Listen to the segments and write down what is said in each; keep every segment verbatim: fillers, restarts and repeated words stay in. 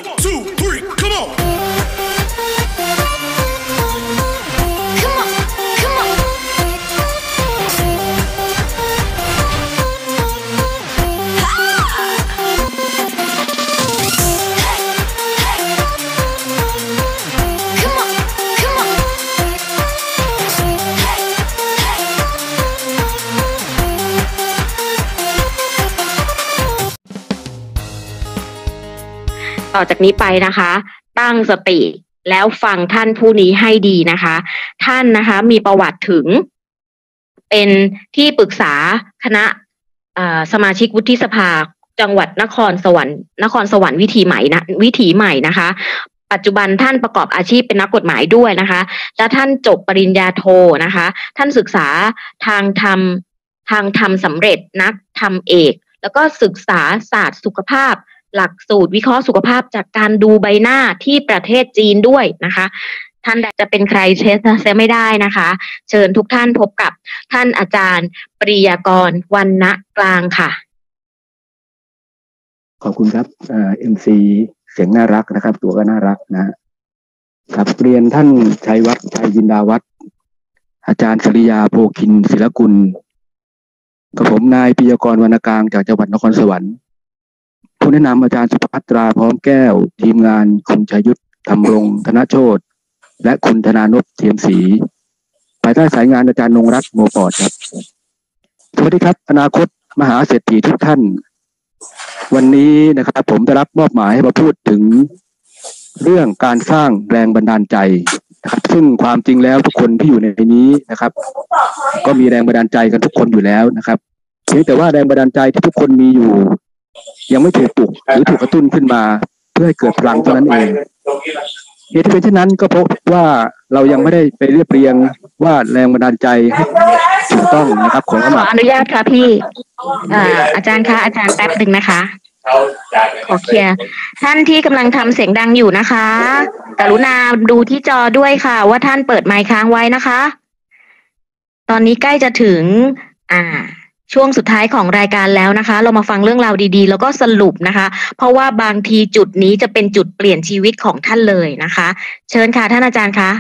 two, three, come on. Come on, come on. Come on, come on. ต่อจากนี้ไปนะคะ ตั้งสติแล้วฟังท่านผู้นี้ให้ดีนะคะ ท่านนะคะมีประวัติถึงเป็นที่ปรึกษาคณะสมาชิกวุฒิสภาจังหวัดนครสวรรค์นครสวรรค์วิถีใหม่นะวิถีใหม่นะคะปัจจุบันท่านประกอบอาชีพเป็นนักกฎหมายด้วยนะคะและท่านจบปริญญาโทนะคะท่านศึกษาทางธรรมทางธรรมสำเร็จนักธรรมเอกแล้วก็ศึกษาศาสตร์สุขภาพหลักสูตรวิเคราะห์สุขภาพจากการดูใบหน้าที่ประเทศจีนด้วยนะคะท่านจะเป็นใครเช็คเสียไม่ได้นะคะเชิญทุกท่านพบกับท่านอาจารย์ปริยากรวรรณกลางค่ะขอบคุณครับเอ่อ เอ็ม ซี เสียงน่ารักนะครับตัวก็น่ารักนะครับเรียนท่านชัยวัฒน์ชัยจินดาวัฒน์อาจารย์สริยาโพคินศิลกุลกับผมนายปริยากรวรรณกลางจากจังหวัดนครสวรรค์ผู้แนะนำอาจารย์สุภภัตราพร้อมแก้วทีมงานคุณชัยยุทธธรรมรงค์ธนโชติและคุณธนานพเทียมศรีภายใต้สายงานอาจารย์นงรัตน์โมปอดครับสวัสดีครับอนาคตมหาเศรษฐีทุกท่านวันนี้นะครับผมได้รับมอบหมายให้มาพูดถึงเรื่องการสร้างแรงบันดาลใจนะครับซึ่งความจริงแล้วทุกคนที่อยู่ในนี้นะครับก็มีแรงบันดาลใจกันทุกคนอยู่แล้วนะครับเพียงแต่ว่าแรงบันดาลใจที่ทุกคนมีอยู่ยังไม่ถูกปลุกหรือถูกกระตุ้นขึ้นมาเพื่อให้เกิดพลังเท่านั้นเองเหตุที่เป็นเช่นนั้นก็เพราะว่าเรายังไม่ได้ไปเรียบเรียงว่าแรงบันดาลใจให้ถูกต้องนะครับขออนุญาตค่ะพี่อาจารย์คะอาจารย์แป๊บหนึ่งนะคะขอเคลียร์ท่านที่กำลังทำเสียงดังอยู่นะคะกรุณาดูที่จอด้วยค่ะว่าท่านเปิดไมค์ค้างไว้นะคะตอนนี้ใกล้จะถึงอ่าช่วงสุดท้ายของรายการแล้วนะคะเรามาฟังเรื่องราวดีๆแล้วก็สรุปนะคะเพราะว่าบางทีจุดนี้จะเป็นจุดเปลี่ยนชีวิตของท่านเลยนะคะเชิญค่ะท่านอาจารย์คะ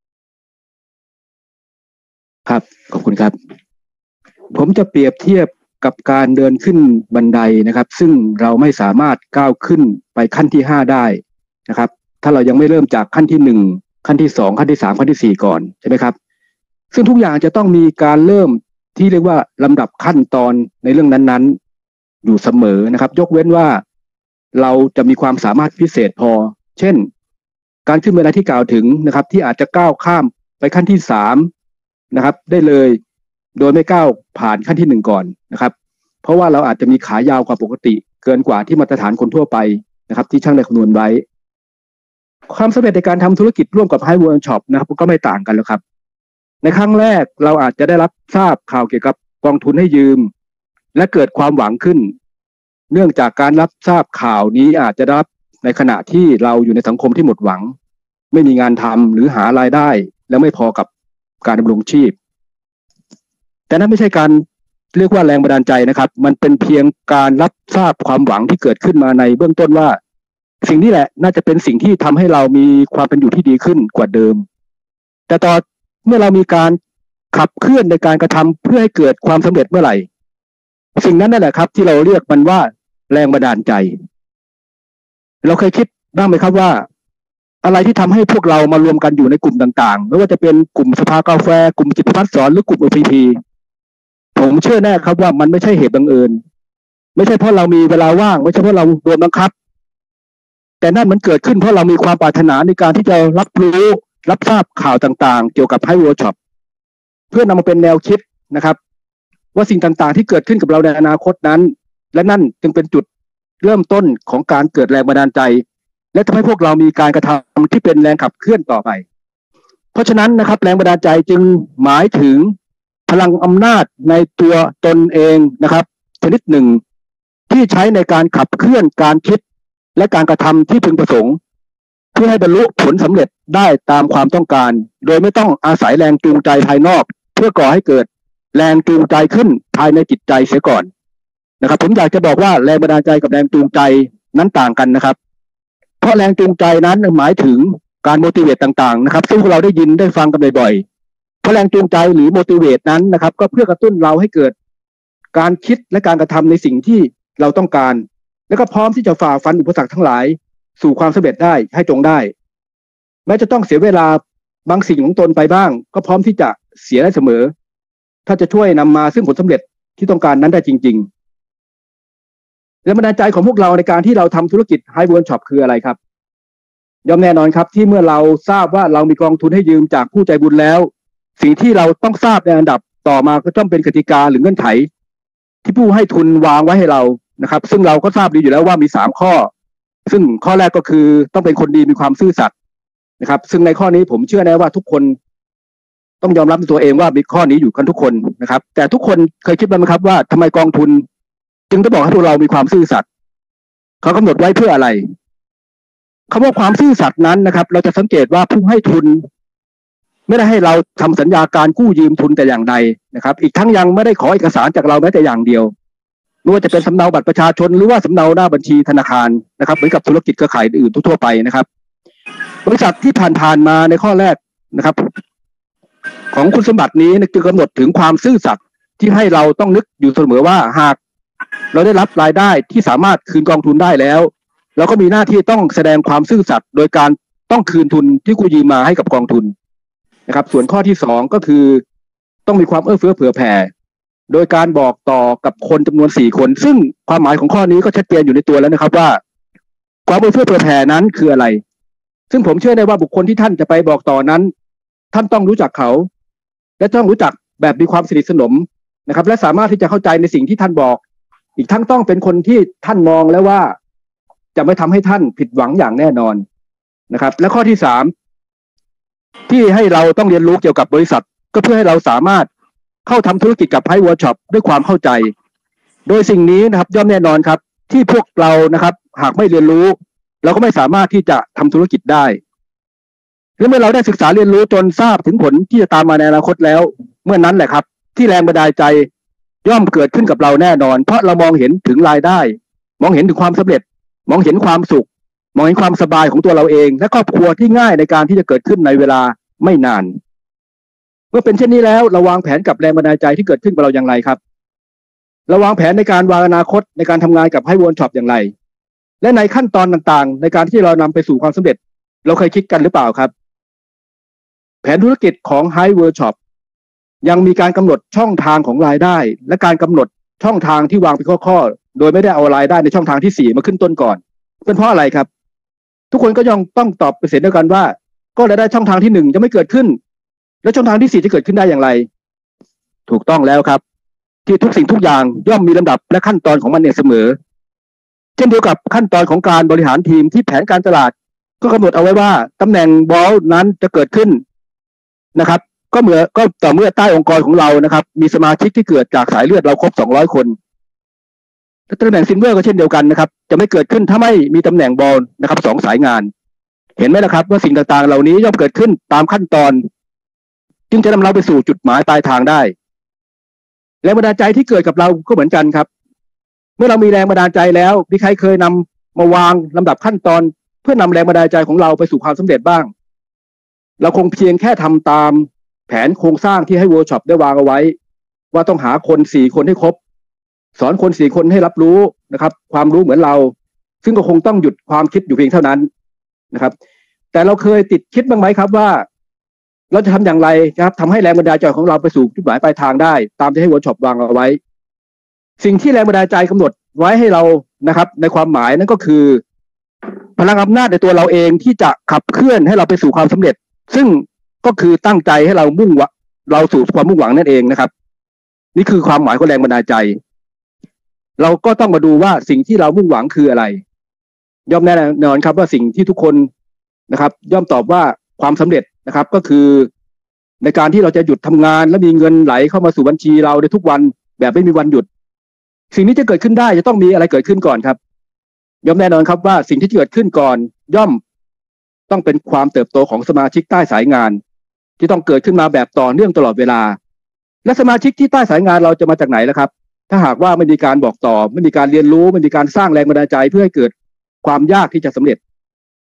ครับขอบคุณครับผมจะเปรียบเทียบกับการเดินขึ้นบันไดนะครับซึ่งเราไม่สามารถก้าวขึ้นไปขั้นที่ห้าได้นะครับถ้าเรายังไม่เริ่มจากขั้นที่หนึ่งขั้นที่สองขั้นที่สามขั้นที่สี่ก่อนใช่ไหมครับซึ่งทุกอย่างจะต้องมีการเริ่มที่เรียกว่าลำดับขั้นตอนในเรื่องนั้นๆอยู่เสมอนะครับยกเว้นว่าเราจะมีความสามารถพิเศษพอเช่นการขึ้นบันไดที่กล่าวถึงนะครับที่อาจจะก้าวข้ามไปขั้นที่สามนะครับได้เลยโดยไม่ก้าวผ่านขั้นที่หนึ่งก่อนนะครับเพราะว่าเราอาจจะมีขายาวกว่าปกติเกินกว่าที่มาตรฐานคนทั่วไปนะครับที่ช่างได้คำนวณไว้ความสำเร็จในการทำธุรกิจร่วมกับ High World Shop นะครับก็ไม่ต่างกันแล้วครับในครั้งแรกเราอาจจะได้รับทราบข่าวเกี่ยวกับกองทุนให้ยืมและเกิดความหวังขึ้นเนื่องจากการรับทราบข่าวนี้อาจจะรับในขณะที่เราอยู่ในสังคมที่หมดหวังไม่มีงานทำหรือหารายได้และไม่พอกับการดำรงชีพแต่นั้นไม่ใช่การเรียกว่าแรงบันดาลใจนะครับมันเป็นเพียงการรับทราบความหวังที่เกิดขึ้นมาในเบื้องต้นว่าสิ่งนี้แหละน่าจะเป็นสิ่งที่ทำให้เรามีความเป็นอยู่ที่ดีขึ้นกว่าเดิมแต่ตอนเมื่อเรามีการขับเคลื่อนในการกระทำเพื่อให้เกิดความสำเร็จเมื่อไหร่สิ่งนั้นนั่นแหละครับที่เราเรียกมันว่าแรงบันดาลใจเราเคยคิดบ้างไหมครับว่าอะไรที่ทำให้พวกเรามารวมกันอยู่ในกลุ่มต่างๆไม่ว่าจะเป็นกลุ่มสภากาแฟกลุ่มจิตพัฒน์สอนหรือกลุ่ม โอ พี พี ผมเชื่อแน่ครับว่ามันไม่ใช่เหตุบังเอิญไม่ใช่เพราะเรามีเวลาว่างไม่ใช่เพราะเราโดนบังคับแต่นั่นมันเกิดขึ้นเพราะเรามีความปรารถนาในการที่จะรับรู้รับทราบข่าวต่างๆเกี่ยวกับ High World Shop เพื่อนำมาเป็นแนวคิดนะครับว่าสิ่งต่างๆที่เกิดขึ้นกับเราในอนาคตนั้นและนั่นจึงเป็นจุดเริ่มต้นของการเกิดแรงบันดาลใจและทำให้พวกเรามีการกระทำที่เป็นแรงขับเคลื่อนต่อไปเพราะฉะนั้นนะครับแรงบันดาลใจจึงหมายถึงพลังอำนาจในตัวตนเองนะครับชนิดหนึ่งที่ใช้ในการขับเคลื่อนการคิดและการกระทำที่พึงประสงค์เพื่อให้บรรลุผลสำเร็จได้ตามความต้องการโดยไม่ต้องอาศัยแรงจูงใจภายนอกเพื่อก่อให้เกิดแรงจูงใจขึ้นภายในจิตใจเสียก่อนนะครับผมอยากจะบอกว่าแรงบันดาลใจกับแรงจูงใจนั้นต่างกันนะครับเพราะแรงจูงใจนั้นหมายถึงการ motivate ต่างๆนะครับซึ่งพวกเราได้ยินได้ฟังกันบ่อยๆเพราะแรงจูงใจหรือ motivate นั้นนะครับก็เพื่อกระตุ้นเราให้เกิดการคิดและการกระทำในสิ่งที่เราต้องการและก็พร้อมที่จะฝ่าฟันอุปสรรคทั้งหลายสู่ความสำเร็จได้ให้จงได้แม้จะต้องเสียเวลาบางสิ่งของตนไปบ้างก็พร้อมที่จะเสียได้เสมอถ้าจะช่วยนำมาซึ่งผลสำเร็จที่ต้องการนั้นได้จริงๆแรงบันดาลใจของพวกเราในการที่เราทำธุรกิจ High World Shop คืออะไรครับย่อมแน่นอนครับที่เมื่อเราทราบว่าเรามีกองทุนให้ยืมจากผู้ใจบุญแล้วสิ่งที่เราต้องทราบในอันดับต่อมาก็ต้องเป็นกติกาหรือเงื่อนไขที่ผู้ให้ทุนวางไว้ให้เรานะครับซึ่งเราก็ทราบดีอยู่แล้วว่ามีสามข้อซึ่งข้อแรกก็คือต้องเป็นคนดีมีความซื่อสัตย์นะครับซึ่งในข้อนี้ผมเชื่อแน่ว่าทุกคนต้องยอมรับในตัวเองว่ามีข้อนี้อยู่กันทุกคนนะครับแต่ทุกคนเคยคิดบ้างไหมครับว่าทำไมกองทุนจึงต้องบอกให้พวกเรามีความซื่อสัตย์เขากำหนดไว้เพื่ออะไรคำว่าความซื่อสัตย์นั้นนะครับเราจะสังเกตว่าผู้ให้ทุนไม่ได้ให้เราทำสัญญาการกู้ยืมทุนแต่อย่างใดนะครับอีกทั้งยังไม่ได้ขอเอกสารจากเราแม้แต่อย่างเดียวไม่ว่าจะเป็นสำเนาบัตรประชาชนหรือว่าสำเนาหน้าบัญชีธนาคารนะครับเหมือนกับธุรกิจเครือข่ายอื่นทั่วไปนะครับบริษัทที่ผ่านๆมาในข้อแรกนะครับของคุณสมบัตินี้จึงกำหนดถึงความซื่อสัตย์ที่ให้เราต้องนึกอยู่เสมอว่าหากเราได้รับรายได้ที่สามารถคืนกองทุนได้แล้วเราก็มีหน้าที่ต้องแสดงความซื่อสัตย์โดยการต้องคืนทุนที่กู้ยืมมาให้กับกองทุนนะครับส่วนข้อที่สองก็คือต้องมีความเอื้อเฟื้อเผื่อแผ่โดยการบอกต่อกับคนจำนวนสี่คนซึ่งความหมายของข้อนี้ก็ชัดเจนอยู่ในตัวแล้วนะครับว่าความเอื้อเฟื้อเผื่อแผ่นั้นคืออะไรซึ่งผมเชื่อได้ว่าบุคคลที่ท่านจะไปบอกต่อนั้นท่านต้องรู้จักเขาและต้องรู้จักแบบมีความสนิทสนมนะครับและสามารถที่จะเข้าใจในสิ่งที่ท่านบอกอีกทั้งต้องเป็นคนที่ท่านมองแล้วว่าจะไม่ทำให้ท่านผิดหวังอย่างแน่นอนนะครับและข้อที่สามที่ให้เราต้องเรียนรู้เกี่ยวกับบริษัทก็เพื่อให้เราสามารถเข้าทำธุรกิจกับ High World Shop ด้วยความเข้าใจโดยสิ่งนี้นะครับย่อมแน่นอนครับที่พวกเรานะครับหากไม่เรียนรู้เราก็ไม่สามารถที่จะทำธุรกิจได้และเมื่อเราได้ศึกษาเรียนรู้จนทราบถึงผลที่จะตามมาในอนาคตแล้วเมื่อนั้นแหละครับที่แรงบันดาลใจย่อมเกิดขึ้นกับเราแน่นอนเพราะเรามองเห็นถึงรายได้มองเห็นถึงความสำเร็จมองเห็นความสุขมองเห็นความสบายของตัวเราเองและครอบครัวที่ง่ายในการที่จะเกิดขึ้นในเวลาไม่นานเมื่อเป็นเช่นนี้แล้วเราวางแผนกับแรงบันดาลใจที่เกิดขึ้นกับเราอย่างไรครับเราวางแผนในการวางอนาคตในการทำงานกับ High World Shop อย่างไรและในขั้นตอนต่างๆในการที่เรานำไปสู่ความสำเร็จเราเคยคิดกันหรือเปล่าครับแผนธุรกิจของ High World Shop ยังมีการกำหนดช่องทางของรายได้และการกำหนดช่องทางที่วางเป็นข้อๆโดยไม่ได้เอารายได้ในช่องทางที่สี่มาขึ้นต้นก่อนเป็นเพราะอะไรครับทุกคนก็ยังต้องตอบเป็นเสียงเดียวกันว่าก็รายได้ช่องทางที่หนึ่งจะไม่เกิดขึ้นแล้วช่องทางที่สี่จะเกิดขึ้นได้อย่างไรถูกต้องแล้วครับที่ทุกสิ่งทุกอย่างย่อมมีลำดับและขั้นตอนของมันเองเสมอเช่นเดียวกับขั้นตอนของการบริหารทีมที่แผนการตลาดก็กำหนดเอาไว้ว่าตำแหน่งบอลนั้นจะเกิดขึ้นนะครับก็เมื่อก็ต่อเมื่อใต้องค์กรของเรานะครับมีสมาชิกที่เกิดจากสายเลือดเราครบสองร้อยคนตำแหน่งซิลเวอร์ก็เช่นเดียวกันนะครับจะไม่เกิดขึ้นถ้าไม่มีตำแหน่งบอลนะครับสองสายงานเห็นไหมล่ะครับว่าสิ่งต่างๆเหล่านี้ย่อมเกิดขึ้นตามขั้นตอนจึงจะนำเราไปสู่จุดหมายปลายทางได้แรงบันดาลใจที่เกิดกับเราก็เหมือนกันครับเมื่อเรามีแรงบันดาลใจแล้วมีใครเคยนำมาวางลำดับขั้นตอนเพื่อนำแรงบันดาลใจของเราไปสู่ความสำเร็จบ้างเราคงเพียงแค่ทำตามแผนโครงสร้างที่ให้ World Shop ได้วางเอาไว้ว่าต้องหาคนสี่คนให้ครบสอนคนสี่คนให้รับรู้นะครับความรู้เหมือนเราซึ่งก็คงต้องหยุดความคิดอยู่เพียงเท่านั้นนะครับแต่เราเคยติดคิดบ้างไหมครับว่าเราจะทำอย่างไรนะครับทำให้แรงบันดาลใจของเราไปสู่จุดหมายปลายทางได้ตามที่ให้ World Shop วางเอาไว้สิ่งที่แรงบันดาลใจกำหนดไว้ให้เรานะครับในความหมายนั่นก็คือพลังอำนาจในตัวเราเองที่จะขับเคลื่อนให้เราไปสู่ความสำเร็จซึ่งก็คือตั้งใจให้เรามุ่งเราสู่ความมุ่งหวังนั่นเองนะครับนี่คือความหมายของแรงบันดาลใจเราก็ต้องมาดูว่าสิ่งที่เรามุ่งหวังคืออะไรย่อมแน่นอนครับว่าสิ่งที่ทุกคนนะครับย่อมตอบว่าความสำเร็จนะครับก็คือในการที่เราจะหยุดทำงานและมีเงินไหลเข้ามาสู่บัญชีเราในทุกวันแบบไม่มีวันหยุดสิ่งนี้จะเกิดขึ้นได้จะต้องมีอะไรเกิดขึ้นก่อนครับย่อมแน่นอนครับว่าสิ่งที่เกิดขึ้นก่อนย่อมต้องเป็นความเติบโตของสมาชิกใต้สายงานที่ต้องเกิดขึ้นมาแบบต่อเนื่องตลอดเวลาและสมาชิกที่ใต้สายงานเราจะมาจากไหนล่ะครับถ้าหากว่าไม่มีการบอกต่อไม่มีการเรียนรู้ไม่มีการสร้างแรงบันดาลใจเพื่อให้เกิดความยากที่จะสำเร็จ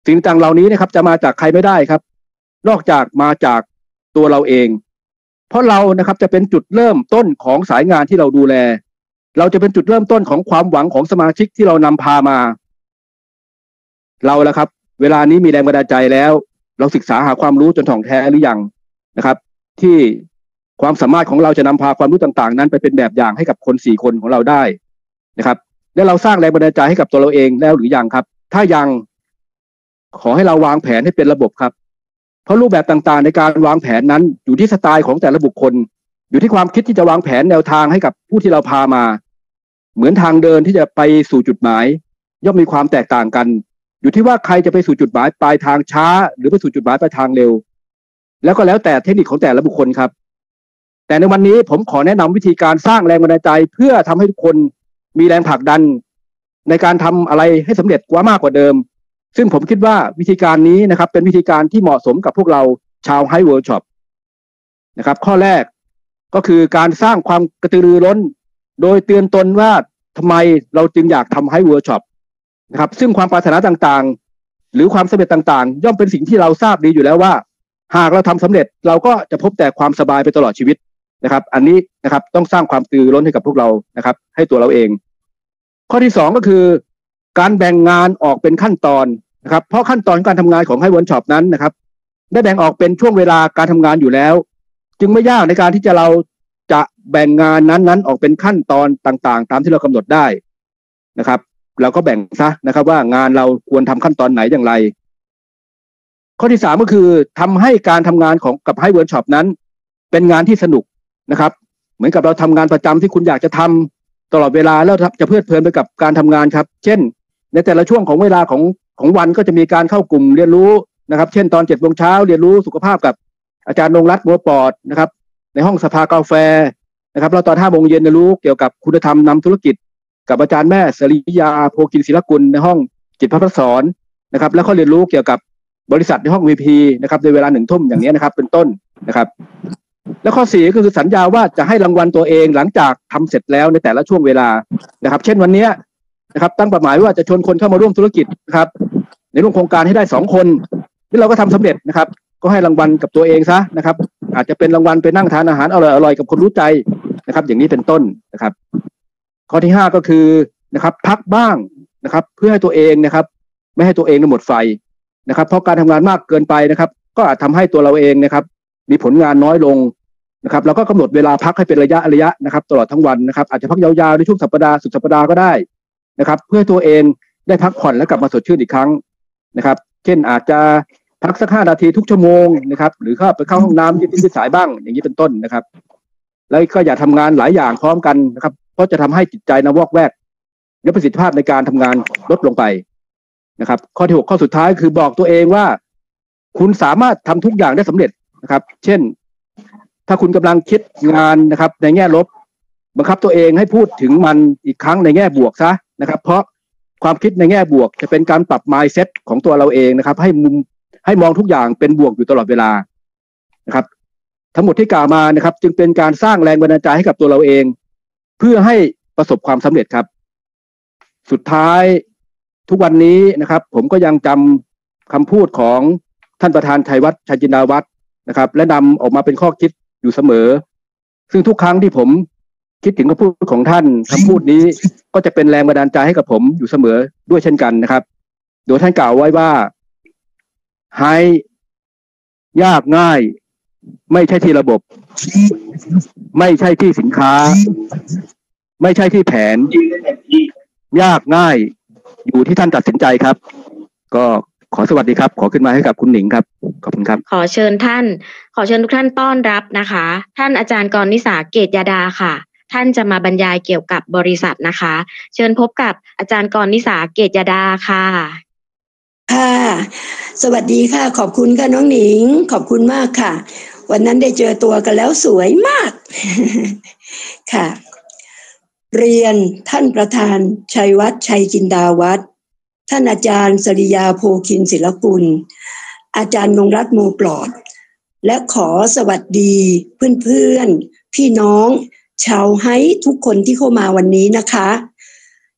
สิ่งต่างเหล่านี้นะครับจะมาจากใครไม่ได้ครับนอกจากมาจากตัวเราเองเพราะเรานะครับจะเป็นจุดเริ่มต้นของสายงานที่เราดูแลเราจะเป็นจุดเริ่มต้นของความหวังของสมาชิกที่เรานำพามาเราละครับเวลานี้มีแรงบันดาลใจแล้วเราศึกษาหาความรู้จนถ่องแท้หรือยังนะครับที่ความสามารถของเราจะนำพาความรู้ต่างๆนั้นไปเป็นแบบอย่างให้กับคนสี่คนของเราได้นะครับและเราสร้างแรงบันดาลใจให้กับตัวเราเองแล้วหรือยังครับถ้ายังขอให้เราวางแผนให้เป็นระบบครับเพราะรูปแบบต่างๆในการวางแผนนั้นอยู่ที่สไตล์ของแต่ละบุคคลอยู่ที่ความคิดที่จะวางแผนแนวทางให้กับผู้ที่เราพามาเหมือนทางเดินที่จะไปสู่จุดหมายย่อมมีความแตกต่างกันอยู่ที่ว่าใครจะไปสู่จุดหมายปลายทางช้าหรือไปสู่จุดหมายปลายทางเร็วแล้วก็แล้วแต่เทคนิคของแต่ละบุคคลครับแต่ในวันนี้ผมขอแนะนำวิธีการสร้างแรงบันดาลใจเพื่อทำให้ทุกคนมีแรงผลักดันในการทำอะไรให้สำเร็จกว่ามากกว่าเดิมซึ่งผมคิดว่าวิธีการนี้นะครับเป็นวิธีการที่เหมาะสมกับพวกเราชาวไฮเวิร์กช็อปนะครับข้อแรกก็คือการสร้างความกระตือรือร้นโดยเตือนตนว่าทำไมเราจึงอยากทำไฮเวิร์กช็อปนะครับซึ่งความปรารถนาต่างๆหรือความสำเร็จต่างๆย่อมเป็นสิ่งที่เราทราบดีอยู่แล้วว่าหากเราทำสำเร็จเราก็จะพบแต่ความสบายไปตลอดชีวิตนะครับอันนี้นะครับต้องสร้างความกระตือรือร้นให้กับพวกเรานะครับให้ตัวเราเองข้อที่สองก็คือการแบ่งงานออกเป็นขั้นตอนนะครับเพราะขั้นตอนการทำงานของไฮเวิร์กช็อปนั้นนะครับได้แบ่งออกเป็นช่วงเวลาการทำงานอยู่แล้วจึงไม่ยากในการที่จะเราจะแบ่งงานนั้นๆออกเป็นขั้นตอนต่างๆตามที่เรากำหนดได้นะครับเราก็แบ่งซะนะครับว่างานเราควรทำขั้นตอนไหนอย่างไรข้อที่สามก็คือทำให้การทำงานของกับไฮเวิร์กช็อปนั้นเป็นงานที่สนุกนะครับเหมือนกับเราทำงานประจำที่คุณอยากจะทำตลอดเวลาแล้วจะเพลิดเพลินไปกับการทำงานครับเช่นในแต่ละช่วงของเวลาของของวันก็จะมีการเข้ากลุ่มเรียนรู้นะครับเช่นตอนเจ็ดโมงเช้าเรียนรู้สุขภาพกับอาจารย์นงรัตน์บัวปอดนะครับในห้องสภากาแฟนะครับแล้วตอนห้าโมงเย็นเรียนรู้เกี่ยวกับคุณธรรมนำธุรกิจกับอาจารย์แม่สริยาโพกินศิลกุลในห้องจิตพัฒสอนนะครับแล้วก็เรียนรู้เกี่ยวกับบริษัทในห้อง วี พี นะครับในเวลาหนึ่งทุ่มอย่างนี้นะครับเป็นต้นนะครับแล้วข้อสี่ก็คือสัญญาว่าจะให้รางวัลตัวเองหลังจากทำเสร็จแล้วในแต่ละช่วงเวลานะครับเช่นวันนี้นะครับตั้งเป้าหมายว่าจะชวนคนเข้ามาร่วมธุรกิจนะครับในร่วมโครงการให้ได้สองคนที่เราก็ทำสำเร็จนะครับก็ให้รางวัลกับตัวเองซะนะครับอาจจะเป็นรางวัลไปนั่งทานอาหารอร่อยๆกับคนรู้ใจนะครับอย่างนี้เป็นต้นนะครับข้อที่ห้าก็คือนะครับพักบ้างนะครับเพื่อให้ตัวเองนะครับไม่ให้ตัวเองหมดไฟนะครับเพราะการทำงานมากเกินไปนะครับก็อาจทำให้ตัวเราเองนะครับมีผลงานน้อยลงนะครับเราก็กำหนดเวลาพักให้เป็นระยะระยะนะครับตลอดทั้งวันนะครับอาจจะพักยาวๆในช่วงสัปดาห์สุดสัปดาห์ก็ได้นะครับเพื่อตัวเองได้พักผ่อนและกลับมาสดชื่นอีกครั้งนะครับเช่นอาจจะพักสักห้านาทีทุกชั่วโมงนะครับหรือเข้าไปเข้าห้องน้ำยืดยืดสายบ้างอย่างนี้เป็นต้นนะครับแล้วก็อย่าทำงานหลายอย่างพร้อมกันนะครับเพราะจะทำให้จิตใจนะวอกแวกและประสิทธิภาพในการทำงานลดลงไปนะครับข้อที่หกข้อสุดท้ายคือบอกตัวเองว่าคุณสามารถทำทุกอย่างได้สำเร็จนะครับเช่นถ้าคุณกำลังคิดงานนะครับในแง่ลบบังคับตัวเองให้พูดถึงมันอีกครั้งในแง่บวกซะนะครับเพราะความคิดในแง่บวกจะเป็นการปรับ mindset ของตัวเราเองนะครับให้มุมให้มองทุกอย่างเป็นบวกอยู่ตลอดเวลานะครับทั้งหมดที่กล่าวมานะครับจึงเป็นการสร้างแรงบันดาลใจให้กับตัวเราเองเพื่อให้ประสบความสำเร็จครับสุดท้ายทุกวันนี้นะครับผมก็ยังจำคำพูดของท่านประธานชัยวัฒน์ชัยจินดาวัฒน์นะครับและนำออกมาเป็นข้อคิดอยู่เสมอซึ่งทุกครั้งที่ผมคิดถึงคำพูดของท่านคำพูดนี้ก็จะเป็นแรงบันดาลใจให้กับผมอยู่เสมอด้วยเช่นกันนะครับโดยท่านกล่าวไว้ว่าให้ยากง่ายไม่ใช่ที่ระบบไม่ใช่ที่สินค้าไม่ใช่ที่แผนยากง่ายอยู่ที่ท่านตัดสินใจครับก็ขอสวัสดีครับขอขึ้นมาให้กับคุณหนิงครับขอบคุณครับขอเชิญท่านขอเชิญทุกท่านต้อนรับนะคะท่านอาจารย์กรณิษาเกตยาดาค่ะท่านจะมาบรรยายเกี่ยวกับบริษัทนะคะเชิญพบกับอาจารย์กรณิษาเกตยาดาค่ะค่ะสวัสดีค่ะขอบคุณค่ะน้องหนิงขอบคุณมากค่ะวันนั้นได้เจอตัวกันแล้วสวยมาก ค่ะเรียนท่านประธานชัยวัฒน์ชัยจินดาวัฒน์ท่านอาจารย์สริยาโพคินศิลกุลอาจารย์นงรัตน์โมปลอดและขอสวัสดีเพื่อนๆพี่น้องชาวไฮทุกคนที่เข้ามาวันนี้นะคะ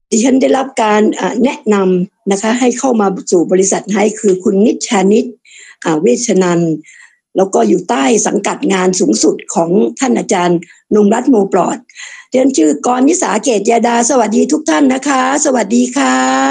ดิฉันได้รับการแนะนำนะคะให้เข้ามาสู่บริษัทให้คือคุณนิชชานิชเวชนันท์แล้วก็อยู่ใต้สังกัดงานสูงสุดของท่านอาจารย์นงรัตน์โมปลอดเรียนชื่อกรณิสาเกตยาดาสวัสดีทุกท่านนะคะสวัสดีค่ะ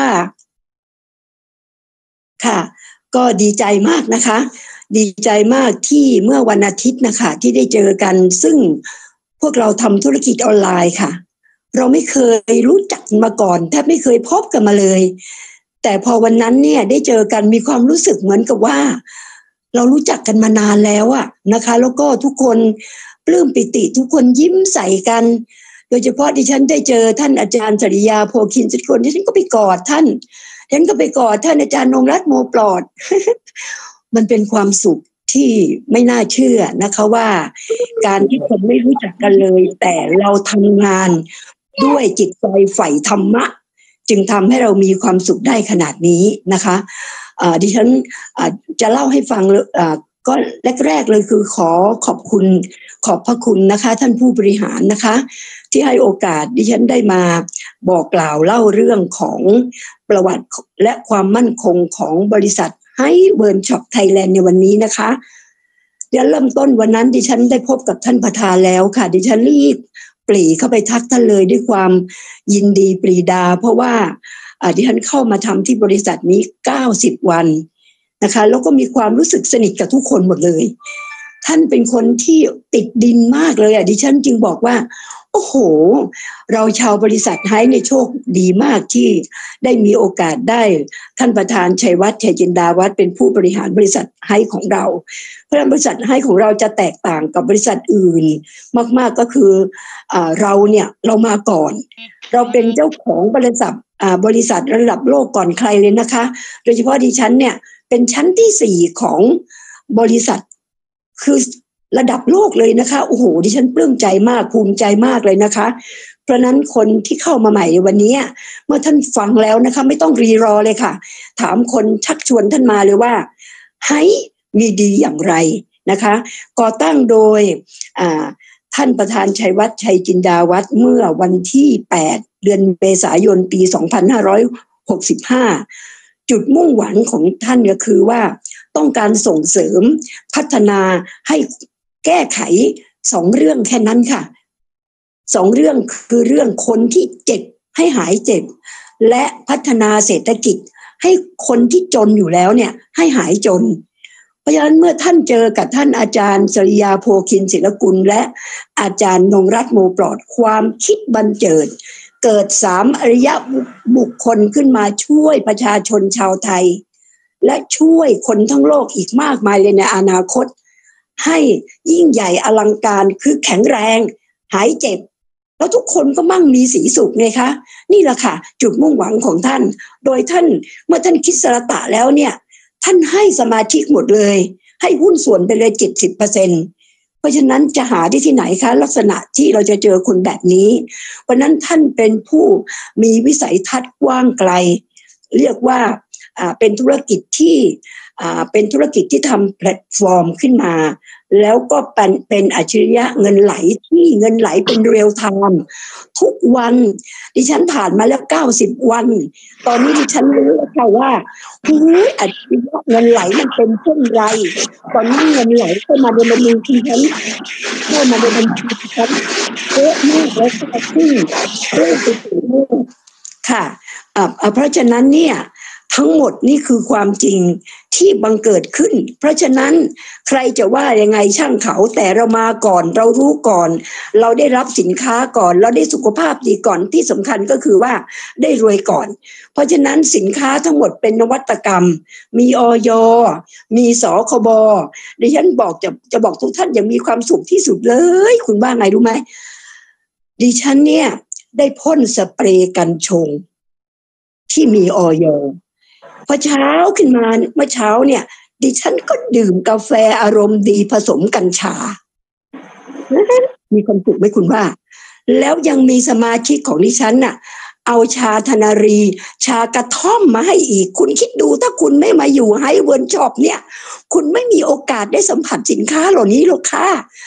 ค่ะก็ดีใจมากนะคะดีใจมากที่เมื่อวันอาทิตย์นะคะที่ได้เจอกันซึ่งพวกเราทำธุรกิจออนไลน์ค่ะเราไม่เคยรู้จักมาก่อนแทบไม่เคยพบกันมาเลยแต่พอวันนั้นเนี่ยได้เจอกันมีความรู้สึกเหมือนกับว่าเรารู้จักกันมานานแล้วอะนะคะแล้วก็ทุกคนปลื้มปิติทุกคนยิ้มใส่กันโดยเฉพาะดิฉันได้เจอท่านอาจารย์จริยาโพคินสิทธิ์คนดิฉันก็ไปกอดท่านฉันก็ไปกอดท่านอาจารย์นงรัตน์โมปลอด มันเป็นความสุขที่ไม่น่าเชื่อนะคะว่าการที่คนไม่รู้จักกันเลยแต่เราทำงานด้วยจิตใจใฝ่ธรรมะจึงทำให้เรามีความสุขได้ขนาดนี้นะคะะดิฉันจะเล่าให้ฟังก็แรกๆเลยคือขอขอบคุณขอบพระคุณนะคะท่านผู้บริหารนะคะที่ให้โอกาสดิฉันได้มาบอกกล่าวเล่าเรื่องของประวัติและความมั่นคงของบริษัทให้เวิร์นช็อปไทยแลนด์ในวันนี้นะคะเดี๋ยวเริ่มต้นวันนั้นดิฉันได้พบกับท่านประธานแล้วค่ะดิฉันรีบปรีเข้าไปทักท่านเลยด้วยความยินดีปรีดาเพราะว่าดิฉันเข้ามาทำที่บริษัทนี้เก้าสิบวันนะคะแล้วก็มีความรู้สึกสนิทกับทุกคนหมดเลยท่านเป็นคนที่ติดดินมากเลยอ่ะดิฉันจึงบอกว่าโอ้โหเราชาวบริษัทไฮในโชคดีมากที่ได้มีโอกาสได้ท่านประธานชัยวัฒน์ชัยจินดาวัฒน์เป็นผู้บริหารบริษัทไฮของเราเพราะบริษัทไฮของเราจะแตกต่างกับบริษัทอื่นมากๆก็คืออ่าเราเนี่ยเรามาก่อนเราเป็นเจ้าของบริษัทอ่าบริษัทระดับโลกก่อนใครเลยนะคะโดยเฉพาะดิฉันเนี่ยเป็นชั้นที่สี่ของบริษัทคือระดับโลกเลยนะคะโอ้โหดิฉันปลื้มใจมากภูมิใจมากเลยนะคะเพราะนั้นคนที่เข้ามาใหม่ในวันนี้เมื่อท่านฟังแล้วนะคะไม่ต้องรีรอเลยค่ะถามคนชักชวนท่านมาเลยว่าให้มีดีอย่างไรนะคะก่อตั้งโดยอ่าท่านประธานชัยวัฒน์ชัยจินดาวัฒน์เมื่อวันที่แปดเดือนเมษายนปีสองพันห้าร้อยหกสิบห้าจุดมุ่งหวังของท่านก็คือว่าต้องการส่งเสริมพัฒนาให้แก้ไขสองเรื่องแค่นั้นค่ะสองเรื่องคือเรื่องคนที่เจ็บให้หายเจ็บและพัฒนาเศรษฐกิจให้คนที่จนอยู่แล้วเนี่ยให้หายจนเพราะฉะนั้นเมื่อท่านเจอกับท่านอาจารย์สริยาโพคินศิลกุลและอาจารย์นงรัตน์โมปลอดความคิดบันเจิดเกิดสามอริยบุคคลขึ้นมาช่วยประชาชนชาวไทยและช่วยคนทั้งโลกอีกมากมายเลยในอนาคตให้ยิ่งใหญ่อลังการคือแข็งแรงหายเจ็บแล้วทุกคนก็มั่งมีสีสุขไงคะนี่แหละค่ะจุดมุ่งหวังของท่านโดยท่านเมื่อท่านคิดสรตะแล้วเนี่ยท่านให้สมาชิกหมดเลยให้หุ้นส่วนไปเลย เจ็ดสิบเปอร์เซ็นต์ เพราะฉะนั้นจะหาได้ที่ไหนคะลักษณะที่เราจะเจอคนแบบนี้เพราะนั้นท่านเป็นผู้มีวิสัยทัศน์กว้างไกลเรียกว่าอ่าเป็นธุรกิจที่อ่าเป็นธุรกิจที่ทำแพลตฟอร์มขึ้นมาแล้วก็เป็นเป็นอัจฉริยะเงินไหลที่เงินไหลเป็นเรียลไทม์ทุกวันดิฉันผ่านมาแล้วเก้าสิบวันตอนนี้ดิฉันรู้แล้วค่ะว่าหูยอัจฉริยะเงินไหลมันเป็นเช่นไรตอนนี้เงินไหลเข้ามาในบัญชีดิฉันเข้ามาในบัญชีดิฉันเยอะมากแล้วก็ขึ้นเรื่อยไปถึงค่ะอ่าเพราะฉะนั้นเนี่ยทั้งหมดนี่คือความจริงที่บังเกิดขึ้นเพราะฉะนั้นใครจะว่ายังไงช่างเขาแต่เรามาก่อนเรารู้ก่อนเราได้รับสินค้าก่อนเราได้สุขภาพดีก่อนที่สำคัญก็คือว่าได้รวยก่อนเพราะฉะนั้นสินค้าทั้งหมดเป็นนวัตกรรมมีอย.มีสคบดิฉันบอกจะจะบอกทุกท่านอย่างมีความสุขที่สุดเลยคุณว่าไงรู้ไหมดิฉันเนี่ยได้พ่นสเปรย์กันชงที่มีอย.พอเช้าขึ้นมาเมื่อเช้าเนี่ยดิฉันก็ดื่มกาแฟอารมณ์ดีผสมกัญชามีความสุขไหมคุณว่าแล้วยังมีสมาชิกของดิฉันน่ะเอาชาธนารีชากระท่อมมาให้อีกคุณคิดดูถ้าคุณไม่มาอยู่ไฮเวิร์นช็อปเนี่ยคุณไม่มีโอกาสได้สัมผัสสินค้าเหล่านี้หรอกค่ะ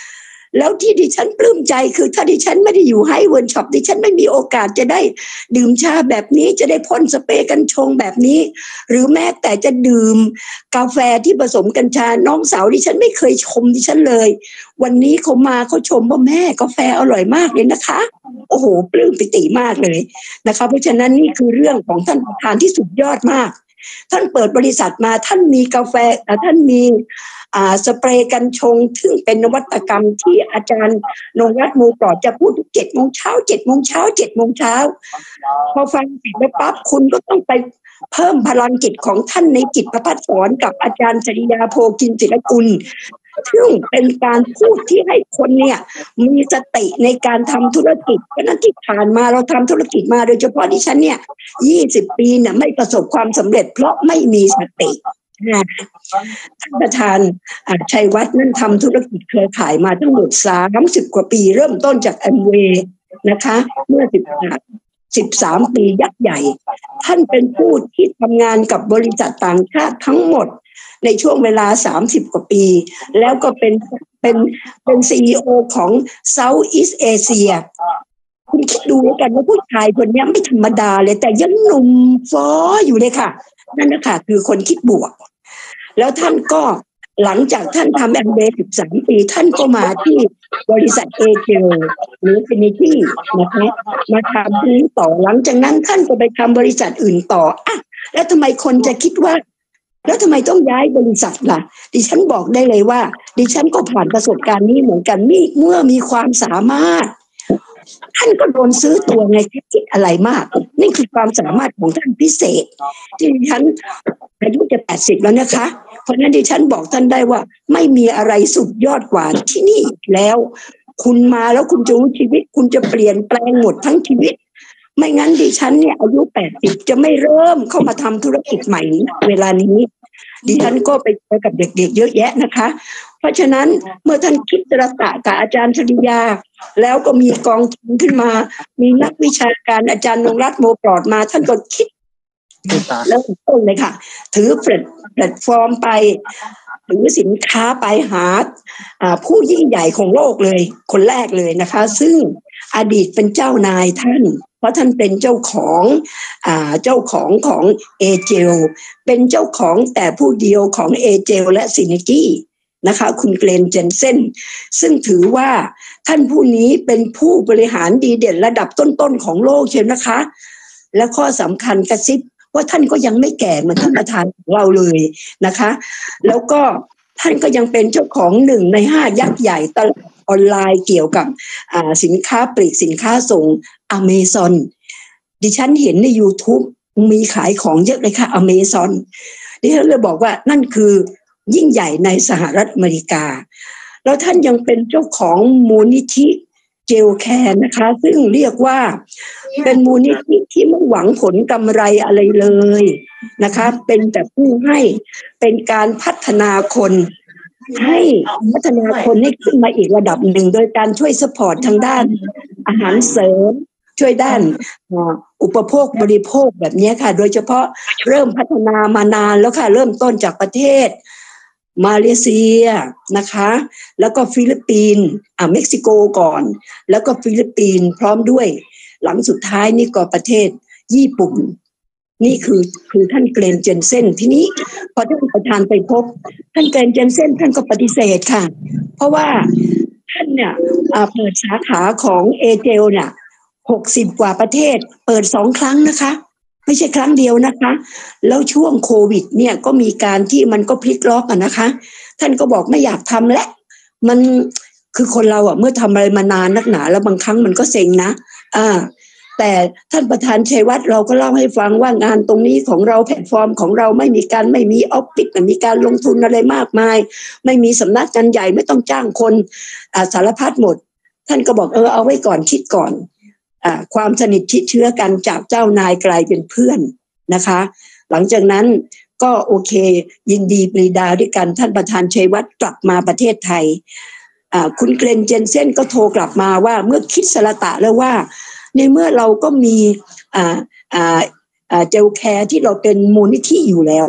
แล้วที่ดิฉันปลื้มใจคือถ้าดิฉันไม่ได้อยู่ไฮเวิร์นช็อปดิฉันไม่มีโอกาสจะได้ดื่มชาแบบนี้จะได้พ่นสเปรย์กัญชงแบบนี้หรือแม้แต่จะดื่มกาแฟที่ผสมกัญชาน้องสาวดิฉันไม่เคยชมดิฉันเลยวันนี้เขามาเขาชมว่าแม่กาแฟอร่อยมากเลยนะคะโอ้โหปลื้มปิติมากเลยนะคะเพราะฉะนั้นนี่คือเรื่องของท่านประธานที่สุดยอดมากท่านเปิดบริษัทมาท่านมีกาแฟท่านมีอ่าสเปรย์กัญชงซึ่งเป็นนวัตกรรมที่อาจารย์นงรัตน์ โมปลอดจะพูดทุกเจ็ดโมงเช้าเจ็ดโมงเช้าเจ็ดโมงเช้าพอฟังเสร็จแล้วปั๊บคุณก็ต้องไปเพิ่มพลังจิตของท่านในจิตประภัสสอนกับอาจารย์จริยาโพกินศิลกุลซึ่งเป็นการพูดที่ให้คนเนี่ยมีสติในการทำธุรกิจเพราะนั้นที่ผ่านมาเราทำธุรกิจมาโดยเฉพาะดิฉันเนี่ยยี่สิบปีเนี่ยไม่ประสบความสำเร็จเพราะไม่มีสติท่านประธานชัยวัฒน์นั่นทำธุรกิจเครือข่ายมาทั้งหมดสามสิบกว่าปีเริ่มต้นจากแอมเวย์นะคะเมื่อสิบสิบสามปียักษ์ใหญ่ท่านเป็นผู้ที่ทำงานกับบริษัทต่างชาติทั้งหมดในช่วงเวลาสามสิบกว่าปีแล้วก็เป็นเป็นเป็น ซี อี โอ ของ South East Asia คุณคิดดูกันว่าผู้ชายคนนี้ไม่ธรรมดาเลยแต่ยังหนุ่มฟ้ออยู่เลยค่ะนั่นนะคะคือคนคิดบวกแล้วท่านก็หลังจากท่านทำแอมเบย์สิบสามปีท่านก็มาที่บริษัทเอเจลหรือฟินิตี้นะคะมาทำนี้ต่อหลังจากนั้นท่านก็ไปทำบริษัทอื่นต่ออ่ะแล้วทำไมคนจะคิดว่าแล้วทำไมต้องย้ายบริษัทล่ะดิฉันบอกได้เลยว่าดิฉันก็ผ่านประสบการณ์นี้เหมือนกันมีเมื่อมีความสามารถท่านก็โดนซื้อตัวไงคิดอะไรมากนี่คือความสามารถของท่านพิเศษที่ดิฉันอายุจะแปดสิบแล้วนะคะเพราะนั้นดิฉันบอกท่านได้ว่าไม่มีอะไรสุดยอดกว่าที่นี่แล้วคุณมาแล้วคุณจะรู้ชีวิตคุณจะเปลี่ยนแปลงหมดทั้งชีวิตไม่งั้นดิฉันเนี่ยอายุแปดสิบจะไม่เริ่มเข้ามาทำธุรกิจใหม่เวลานี้ดิฉันก็ไปเจอกับเด็กๆเยอะแยะนะคะเพราะฉะนั้นเมื่อท่านคิดตระกะกับอาจารย์ชริยาแล้วก็มีกองทุนขึ้นมามีนักวิชาการอาจารย์นงรัตน์ โมปลอดมาท่านก็คิดแล้วต้นเลยค่ะถือแพลตฟอร์มไปถือสินค้าไปหาผู้ยิ่งใหญ่ของโลกเลยคนแรกเลยนะคะซึ่งอดีตเป็นเจ้านายท่านเพราะท่านเป็นเจ้าของอ่าเจ้าของของเอเจลเป็นเจ้าของแต่ผู้เดียวของเอเจลและซินิกี้นะคะคุณเกรนเจนเซนซึ่งถือว่าท่านผู้นี้เป็นผู้บริหารดีเด่นระดับต้นๆของโลกเชียวนะคะและข้อสำคัญกระซิบว่าท่านก็ยังไม่แก่เหมือนท่านประธานของเราเลยนะคะแล้วก็ท่านก็ยังเป็นเจ้าของหนึ่งในห้ายักษ์ใหญ่ตลาดออนไลน์เกี่ยวกับสินค้าปลีกสินค้าส่ง Amazon ดิฉันเห็นใน YouTube มีขายของเยอะเลยค่ะ Amazon ดิฉันเลยบอกว่านั่นคือยิ่งใหญ่ในสหรัฐอเมริกาแล้วท่านยังเป็นเจ้าของมูลนิธิเจลแคร์นะคะซึ่งเรียกว่าเป็นมูลนิธิที่ไม่หวังผลกำไรอะไรเลยนะคะเป็นแต่ผู้ให้เป็นการพัฒนาคนให้พัฒนาคนให้ขึ้นมาอีกระดับหนึ่งโดยการช่วยซัพพอร์ตทางด้านอาหารเสริมช่วยด้านอุปโภคบริโภคแบบนี้ค่ะโดยเฉพาะเริ่มพัฒนามานานแล้วค่ะเริ่มต้นจากประเทศมาเลเซียนะคะแล้วก็ฟิลิปปินส์อ่าเม็กซิโกก่อนแล้วก็ฟิลิปปินส์พร้อมด้วยหลังสุดท้ายนี่ก็ประเทศญี่ปุ่นนี่คือคือท่านเกรนเจนเซนทีนี้พอท่านประธานไปพบท่านเกรนเจนเซนท่านก็ปฏิเสธค่ะเพราะว่าท่านเนี่ยเปิดสาขาของเอเจลเนี่ยหกสิบกว่าประเทศเปิดสองครั้งนะคะไม่ใช่ครั้งเดียวนะคะแล้วช่วงโควิดเนี่ยก็มีการที่มันก็พลิกล็อกอ่ะนะคะท่านก็บอกไม่อยากทำและมันคือคนเราอ่ะเมื่อทำอะไรมานานนักหนาแล้วบางครั้งมันก็เซ็งนะอ่าแต่ท่านประธานชัยวัฒน์เราก็เล่าให้ฟังว่างานตรงนี้ของเราแพลตฟอร์มของเราไม่มีการไม่มีออฟฟิศไม่มีการลงทุนอะไรมากมายไม่มีสำนักงานใหญ่ไม่ต้องจ้างคนอ่าสารพัดหมดท่านก็บอกเออเอาไว้ก่อนคิดก่อนอ่าความสนิทชิดเชื้อกันจากเจ้านายกลายเป็นเพื่อนนะคะหลังจากนั้นก็โอเคยินดีปรีดาด้วยกันท่านประธานชัยวัฒน์กลับมาประเทศไทยอ่าคุณเกรนเจนเซนก็โทรกลับมาว่าเมื่อคิดสละตะแล้วว่าในเมื่อเราก็มีอ่าอ่าอ่าเจลแคร์ที่เราเป็นมูลนิธิอยู่แล้วอ่ะ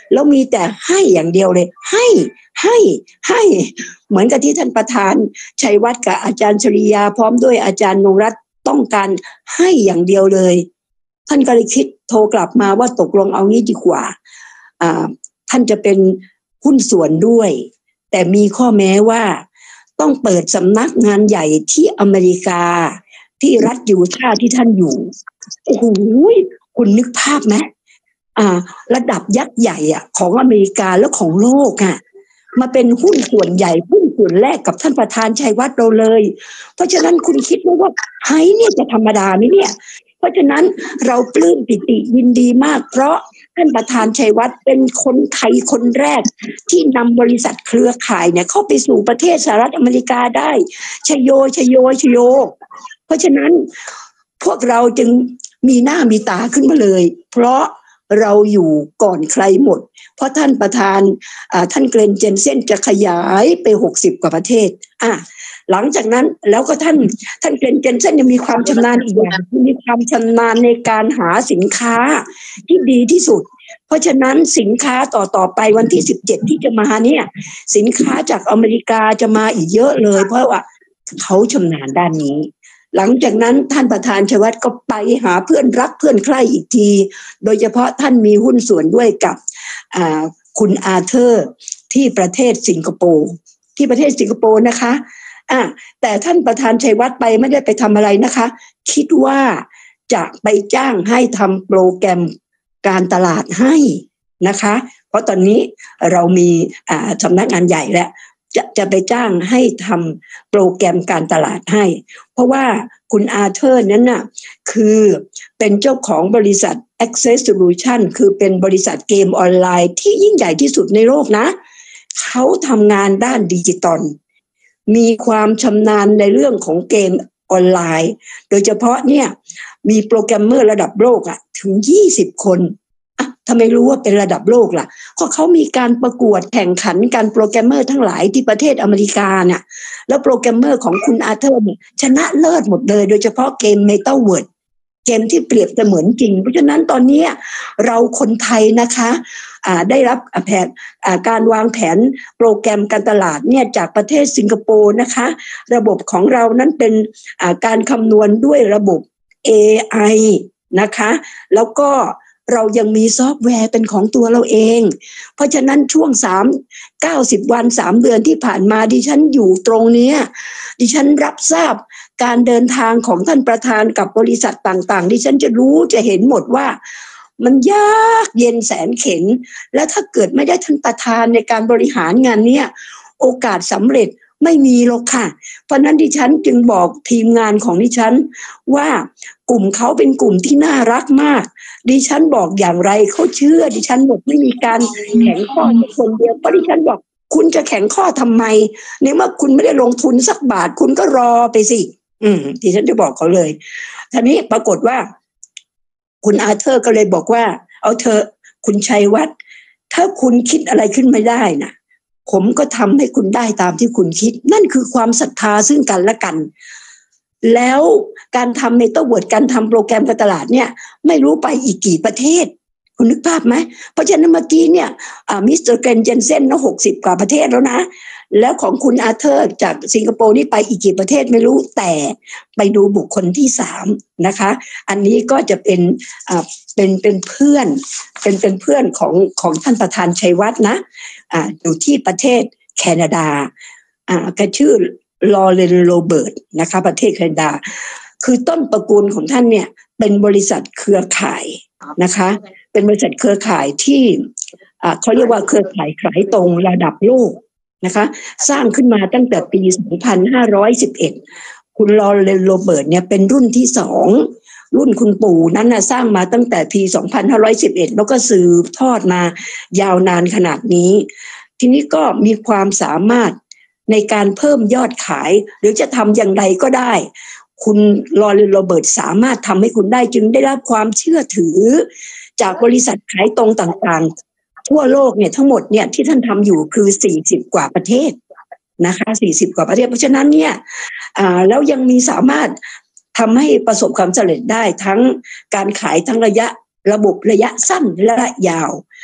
แล้วมีแต่ให้อย่างเดียวเลยให้ให้ให้เหมือนกับที่ท่านประธานชัยวัฒน์กับอาจารย์ชริยาพร้อมด้วยอาจารย์นงรัตน์ต้องการให้อย่างเดียวเลยท่านก็เลยคิดโทรกลับมาว่าตกลงเอางี้ดีกว่าอ่าท่านจะเป็นหุ้นส่วนด้วยแต่มีข้อแม้ว่าต้องเปิดสำนักงานใหญ่ที่อเมริกาที่รัฐยูทาห์ที่ท่านอยู่โอ้โหคุณนึกภาพไหมอ่าระดับยักษ์ใหญ่อ่ะของอเมริกาและของโลกอ่ะมาเป็นหุ้นส่วนใหญ่หุ้นส่วนแรกกับท่านประธานชัยวัฒน์เราเลยเพราะฉะนั้นคุณคิดไหมว่าไฮเนี่ยจะธรรมดาไหมเนี่ยเพราะฉะนั้นเราปลื้มปิติยินดีมากเพราะท่านประธานชัยวัฒน์เป็นคนไทยคนแรกที่นำบริษัทเครือข่ายเนี่ยเข้าไปสู่ประเทศสหรัฐอเมริกาได้ชโยชโยชโยเพราะฉะนั้นพวกเราจึงมีหน้ามีตาขึ้นมาเลยเพราะเราอยู่ก่อนใครหมดเพราะท่านประธานท่านเกรนเจนเซ่นจะขยายไปหกสิบกว่าประเทศอ่ะหลังจากนั้นแล้วก็ท่านท่านเกรนเจนเซ่นยังมีความชำนาญอีกอย่างมีความชำนาญในการหาสินค้าที่ดีที่สุดเพราะฉะนั้นสินค้าต่อต่อไปวันที่สิบเจ็ดที่จะมาเนี่ยสินค้าจากอเมริกาจะมาอีกเยอะเลยเพราะว่าเขาชำนาญด้านนี้หลังจากนั้นท่านประธานชัยวัฒน์ก็ไปหาเพื่อนรักเพื่อนใคร่อีกทีโดยเฉพาะท่านมีหุ้นส่วนด้วยกับคุณอาเธอร์ที่ประเทศสิงคโปร์ที่ประเทศสิงคโปร์นะคะอ่ะแต่ท่านประธานชัยวัฒน์ไปไม่ได้ไปทำอะไรนะคะคิดว่าจะไปจ้างให้ทำโปรแกรมการตลาดให้นะคะเพราะตอนนี้เรามีสำนักงานใหญ่แล้วจะจะไปจ้างให้ทำโปรแกรมการตลาดให้เพราะว่าคุณอาเธอร์นั้นน่ะคือเป็นเจ้าของบริษัท Access Solution คือเป็นบริษัทเกมออนไลน์ที่ยิ่งใหญ่ที่สุดในโลกนะเขาทำงานด้านดิจิตอลมีความชำนาญในเรื่องของเกมออนไลน์โดยเฉพาะเนี่ยมีโปรแกรมเมอร์ระดับโลกอ่ะถึงยี่สิบคนอ่ะทำไมรู้ว่าเป็นระดับโลกล่ะก็เขามีการประกวดแข่งขันกันโปรแกรมเมอร์ทั้งหลายที่ประเทศอเมริกาเนี่ยแล้วโปรแกรมเมอร์ของคุณอาเธอร์เนี่ยชนะเลิศหมดเลยโดยเฉพาะเกม Metaverse เกมที่เปรียบเสมือนจริงเพราะฉะนั้นตอนนี้เราคนไทยนะคะได้รับแผนการวางแผนโปรแกรมการตลาดเนี่ยจากประเทศสิงคโปร์นะคะระบบของเรานั้นเป็นการคำนวณด้วยระบบ เอ ไอ นะคะแล้วก็เรายังมีซอฟต์แวร์เป็นของตัวเราเองเพราะฉะนั้นช่วงสาม เก้าสิบวันสามเดือนที่ผ่านมาดิฉันอยู่ตรงนี้ดิฉันรับทราบการเดินทางของท่านประธานกับบริษัทต่างๆดิฉันจะรู้จะเห็นหมดว่ามันยากเย็นแสนเข็ญและถ้าเกิดไม่ได้ท่านประธานในการบริหารงานเนี้ยโอกาสสำเร็จไม่มีหรอกค่ะเพราะนั้นดิฉันจึงบอกทีมงานของดิฉันว่ากลุ่มเขาเป็นกลุ่มที่น่ารักมากดิฉันบอกอย่างไรเขาเชื่อดิฉันหมดไม่มีการแข็งข้อคนเดียวเพราะดิฉันบอกคุณจะแข็งข้อทำไมในเมื่อคุณไม่ได้ลงทุนสักบาทคุณก็รอไปสิอืมดิฉันจะบอกเขาเลยทีนี้ปรากฏว่าคุณอาเธอร์ก็เลยบอกว่าเอาเธอคุณชัยวัฒน์ถ้าคุณคิดอะไรขึ้นไม่ได้นะผมก็ทำให้คุณได้ตามที่คุณคิดนั่นคือความศรัทธาซึ่งกันและกันแล้วการทำเมตาเวิร์ดการทำโปรแกรมการตลาดเนี่ยไม่รู้ไปอีกกี่ประเทศคุณนึกภาพไหมเพราะฉะนั้นเมื่อกี้เนี่ยมิสเตอร์เกรนเจนเซ่นนะหกสิบกว่าประเทศแล้วนะแล้วของคุณอาเธอร์จากสิงคโปร์นี่ไปอีกกี่ประเทศไม่รู้แต่ไปดูบุคคลที่สามนะคะอันนี้ก็จะเป็นอ่าเป็นเป็นเพื่อนเป็นเป็นเพื่อนของของท่านประธานชัยวัฒน์นะอ่าอยู่ที่ประเทศแคนาดาอ่าก็ชื่อลอเรนโรเบิร์ตนะคะประเทศแคนาดาคือต้นตระกูลของท่านเนี่ยเป็นบริษัทเครือข่ายนะคะเป็นบริษัทเครือข่ายที่อ่าเขาเรียกว่าเครือข่ายขายตรงระดับโลกนะคะสร้างขึ้นมาตั้งแต่ปีสองพันห้าร้อยสิบเอ็ดคุณลอเรนโรเบิร์ตเนี่ยเป็นรุ่นที่สองรุ่นคุณปู่นั้นนะสร้างมาตั้งแต่ปีสองพันห้าร้อยสิบเอ็ดแล้วก็สืบทอดมายาวนานขนาดนี้ทีนี้ก็มีความสามารถในการเพิ่มยอดขายหรือจะทำอย่างไรก็ได้คุณลอเรนโรเบิร์ตสามารถทำให้คุณได้จึงได้รับความเชื่อถือจากบริษัทขายตรงต่างๆทั่วโลกเนี่ยทั้งหมดเนี่ยที่ท่านทำอยู่คือสี่สิบกว่าประเทศนะคะสี่สิบกว่าประเทศเพราะฉะนั้นเนี่ยอ่าแล้วยังมีสามารถทำให้ประสบความสำเร็จได้ทั้งการขายทั้งระยะระบบระยะสั้นและระยะยาว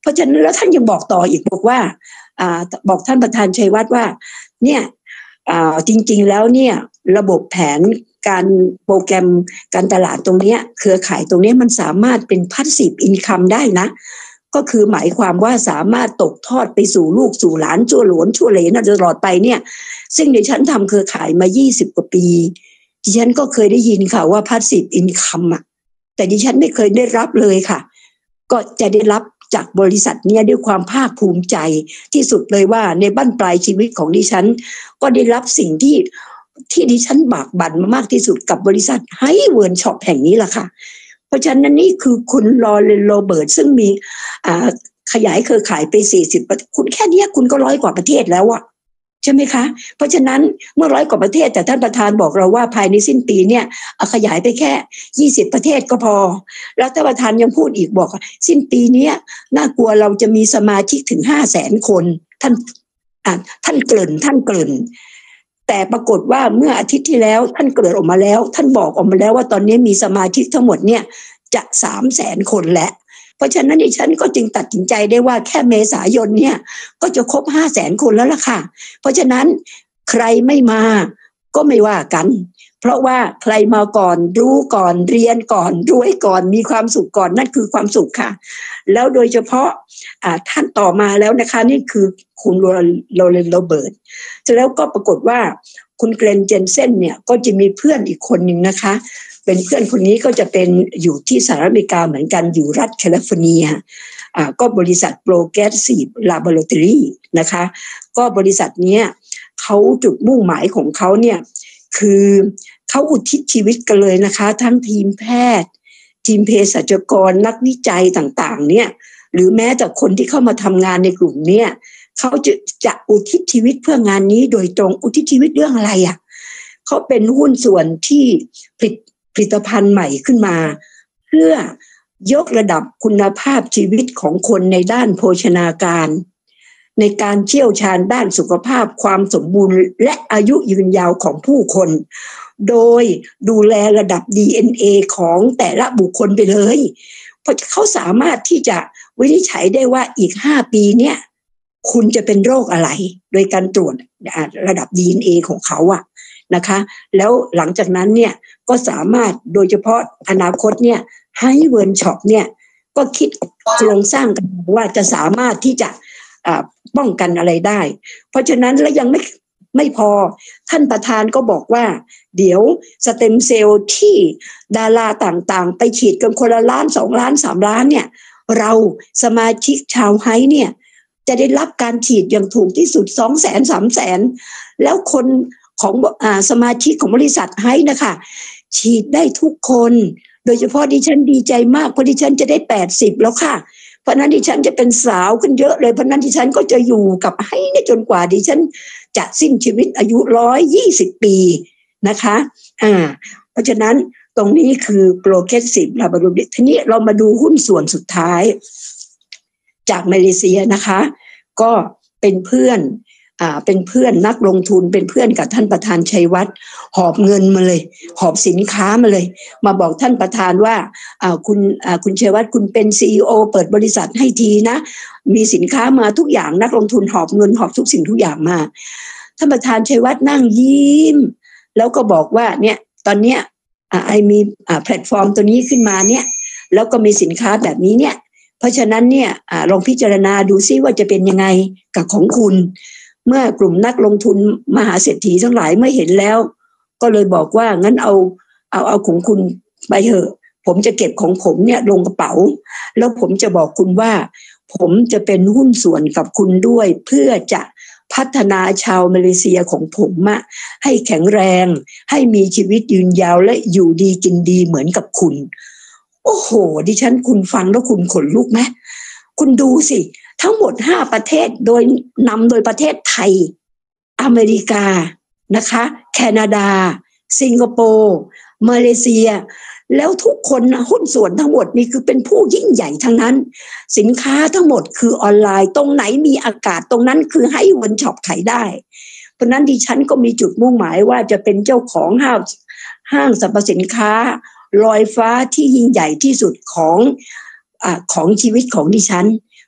ราะฉะนั้นแล้วท่านยังบอกต่ออีกบอกว่าอ่าบอกท่านประธานชัยวัฒน์ว่าเนี่ยอ่าจริงๆแล้วเนี่ยระบบแผนการโปรแกรมการตลาดตรงนี้เครือข่ายตรงนี้มันสามารถเป็น passive income ได้นะก็คือหมายความว่าสามารถตกทอดไปสู่ลูกสู่หลานชั่วหลวนชั่วเหลนตลอดไปเนี่ยซึ่งดิฉันทำเครือข่ายมายี่สิบกว่าปีดิฉันก็เคยได้ยินค่ะว่า passive income อ่ะแต่ดิฉันไม่เคยได้รับเลยค่ะก็จะได้รับจากบริษัทนี้ด้วยความภาคภูมิใจที่สุดเลยว่าในบั้นปลายชีวิตของดิฉันก็ได้รับสิ่งที่ที่ดิฉันบากบั่นมามากที่สุดกับบริษัทไฮเวิร์นช็อปแห่งนี้ล่ะค่ะเพราะฉะนั้นนี่คือคุณลอเรนโรเบิร์ตซึ่งมีอ่าขยายเครือข่ายไปสี่สิบคุณแค่นี้คุณก็ร้อยกว่าประเทศแล้วอะใช่ไหมคะเพราะฉะนั้นเมื่อร้อยกว่าประเทศแต่ท่านประธานบอกเราว่าภายในสิ้นปีเนี่ยขยายไปแค่ยี่สิบประเทศก็พอแล้วท่านประธานยังพูดอีกบอกสิ้นปีนี้น่ากลัวเราจะมีสมาชิกถึงห้าแสนคนท่านอ่าท่านเกริ่นท่านเกริ่นแต่ปรากฏว่าเมื่ออาทิตย์ที่แล้วท่านเกริ่นออกมาแล้วท่านบอกออกมาแล้วว่าตอนนี้มีสมาชิกทั้งหมดเนี่ยจะสามแสนคนแล้วเพราะฉะนั้นดิฉันก็จึงตัดสินใจได้ว่าแค่เมษายนเนี่ยก็จะครบห้าแสนคนแล้วล่ะค่ะเพราะฉะนั้นใครไม่มาก็ไม่ว่ากันเพราะว่าใครมาก่อนรู้ก่อนเรียนก่อนรวยก่อนมีความสุขก่อนนั่นคือความสุขค่ะแล้วโดยเฉพาะอ่าท่านต่อมาแล้วนะคะนี่คือคุณโรเลนโรเบิร์ตแล้วก็ปรากฏว่าคุณเกรนเจนเซนเนี่ยก็จะมีเพื่อนอีกคนหนึ่งนะคะเป็นเพื่อนคนนี้ก็จะเป็นอยู่ที่สหรัฐอเมริกาเหมือนกันอยู่รัฐแคลิฟอร์เนียอ่าก็บริษัท Progressive Laboratory นะคะก็บริษัทเนี้ยเขาจุดมุ่งหมายของเขาเนี่ยคือเขาอุทิศชีวิตกันเลยนะคะทั้งทีมแพทย์ทีมเภสัชกรนักวิจัยต่างๆเนี่ยหรือแม้แต่คนที่เข้ามาทำงานในกลุ่มเนี่ยเขาจะจะอุทิศชีวิตเพื่องานนี้โดยตรงอุทิศชีวิตเรื่องอะไรอ่ะเขาเป็นหุ้นส่วนที่ผลิตผลิตภัณฑ์ใหม่ขึ้นมาเพื่อยกระดับคุณภาพชีวิตของคนในด้านโภชนาการในการเชี่ยวชาญด้านสุขภาพความสมบูรณ์และอายุยืนยาวของผู้คนโดยดูแลระดับ ดี เอ็น เอ ของแต่ละบุคคลไปเลยเพราะเขาสามารถที่จะวินิจฉัยได้ว่าอีกห้าปีเนี่ยคุณจะเป็นโรคอะไรโดยการตรวจระดับ ดี เอ็น เอ ของเขาอะนะคะแล้วหลังจากนั้นเนี่ยก็สามารถโดยเฉพาะอนาคตเนี่ยไฮเวิร์นช็อปเนี่ยก็คิดโครงสร้างกันว่าจะสามารถที่จะป้องกันอะไรได้เพราะฉะนั้นแล้วยังไม่ไม่พอท่านประธานก็บอกว่าเดี๋ยวสเต็มเซลล์ที่ดาราต่างๆไปฉีดกันคนละล้านสองล้านสามล้านเนี่ยเราสมาชิกชาวไฮเนี่ยจะได้รับการฉีดอย่างถูกที่สุดสองแสนสามแสนแล้วคนของอ่าสมาชิกของบริษัทไฮนะคะฉีดได้ทุกคนโดยเฉพาะดิฉันดีใจมากเพราะดิฉันจะได้แปดสิบแล้วค่ะเพราะนั้นดิฉันจะเป็นสาวขึ้นเยอะเลยเพราะนั้นดิฉันก็จะอยู่กับไฮเนี่ยจนกว่าดิฉันจะสิ้นชีวิตอายุร้อยยี่สิบปีนะคะอ่าเพราะฉะนั้นตรงนี้คือ Progressive Laboratory ทีนี้เรามาดูหุ้นส่วนสุดท้ายจากมาเลเซียนะคะก็เป็นเพื่อนอ่าเป็นเพื่อนนักลงทุนเป็นเพื่อนกับท่านประธานชัยวัฒน์หอบเงินมาเลยหอบสินค้ามาเลยมาบอกท่านประธานว่าอ่าคุณอ่าคุณชัยวัฒน์คุณเป็น ซี อี โอ เปิดบริษัทให้ทีนะมีสินค้ามาทุกอย่างนักลงทุนหอบเงินหอบทุกสิ่งทุกอย่างมาท่านประธานชัยวัฒน์นั่งยิ้มแล้วก็บอกว่าเนี่ยตอนเนี้ยอ่าไอมีอ่าแพลตฟอร์มตัวนี้ขึ้นมาเนี่ยแล้วก็มีสินค้าแบบนี้เนี่ยเพราะฉะนั้นเนี่ยอ่าลองพิจารณาดูซิว่าจะเป็นยังไงกับของคุณเมื่อกลุ่มนักลงทุนมหาเศรษฐีทั้งหลายไม่เห็นแล้วก็เลยบอกว่างั้นเอาเอาเอาของคุณไปเถอะผมจะเก็บของผมเนี่ยลงกระเป๋าแล้วผมจะบอกคุณว่าผมจะเป็นหุ้นส่วนกับคุณด้วยเพื่อจะพัฒนาชาวมาเลเซียของผมอะให้แข็งแรงให้มีชีวิตยืนยาวและอยู่ดีกินดีเหมือนกับคุณโอ้โหดิฉันคุณฟังแล้วคุณขนลุกไหมคุณดูสิทั้งหมดห้าประเทศโดยนำโดยประเทศไทยอเมริกานะคะแคนาดาสิงคโปร์มาเลเซียแล้วทุกคนหุ้นส่วนทั้งหมดนี่คือเป็นผู้ยิ่งใหญ่ทั้งนั้นสินค้าทั้งหมดคือออนไลน์ตรงไหนมีอากาศตรงนั้นคือให้วันช็อปขายได้เพราะนั้นดิฉันก็มีจุดมุ่งหมายว่าจะเป็นเจ้าของห้างห้างสรรพสินค้าลอยฟ้าที่ยิ่งใหญ่ที่สุดของอ่าของชีวิตของดิฉัน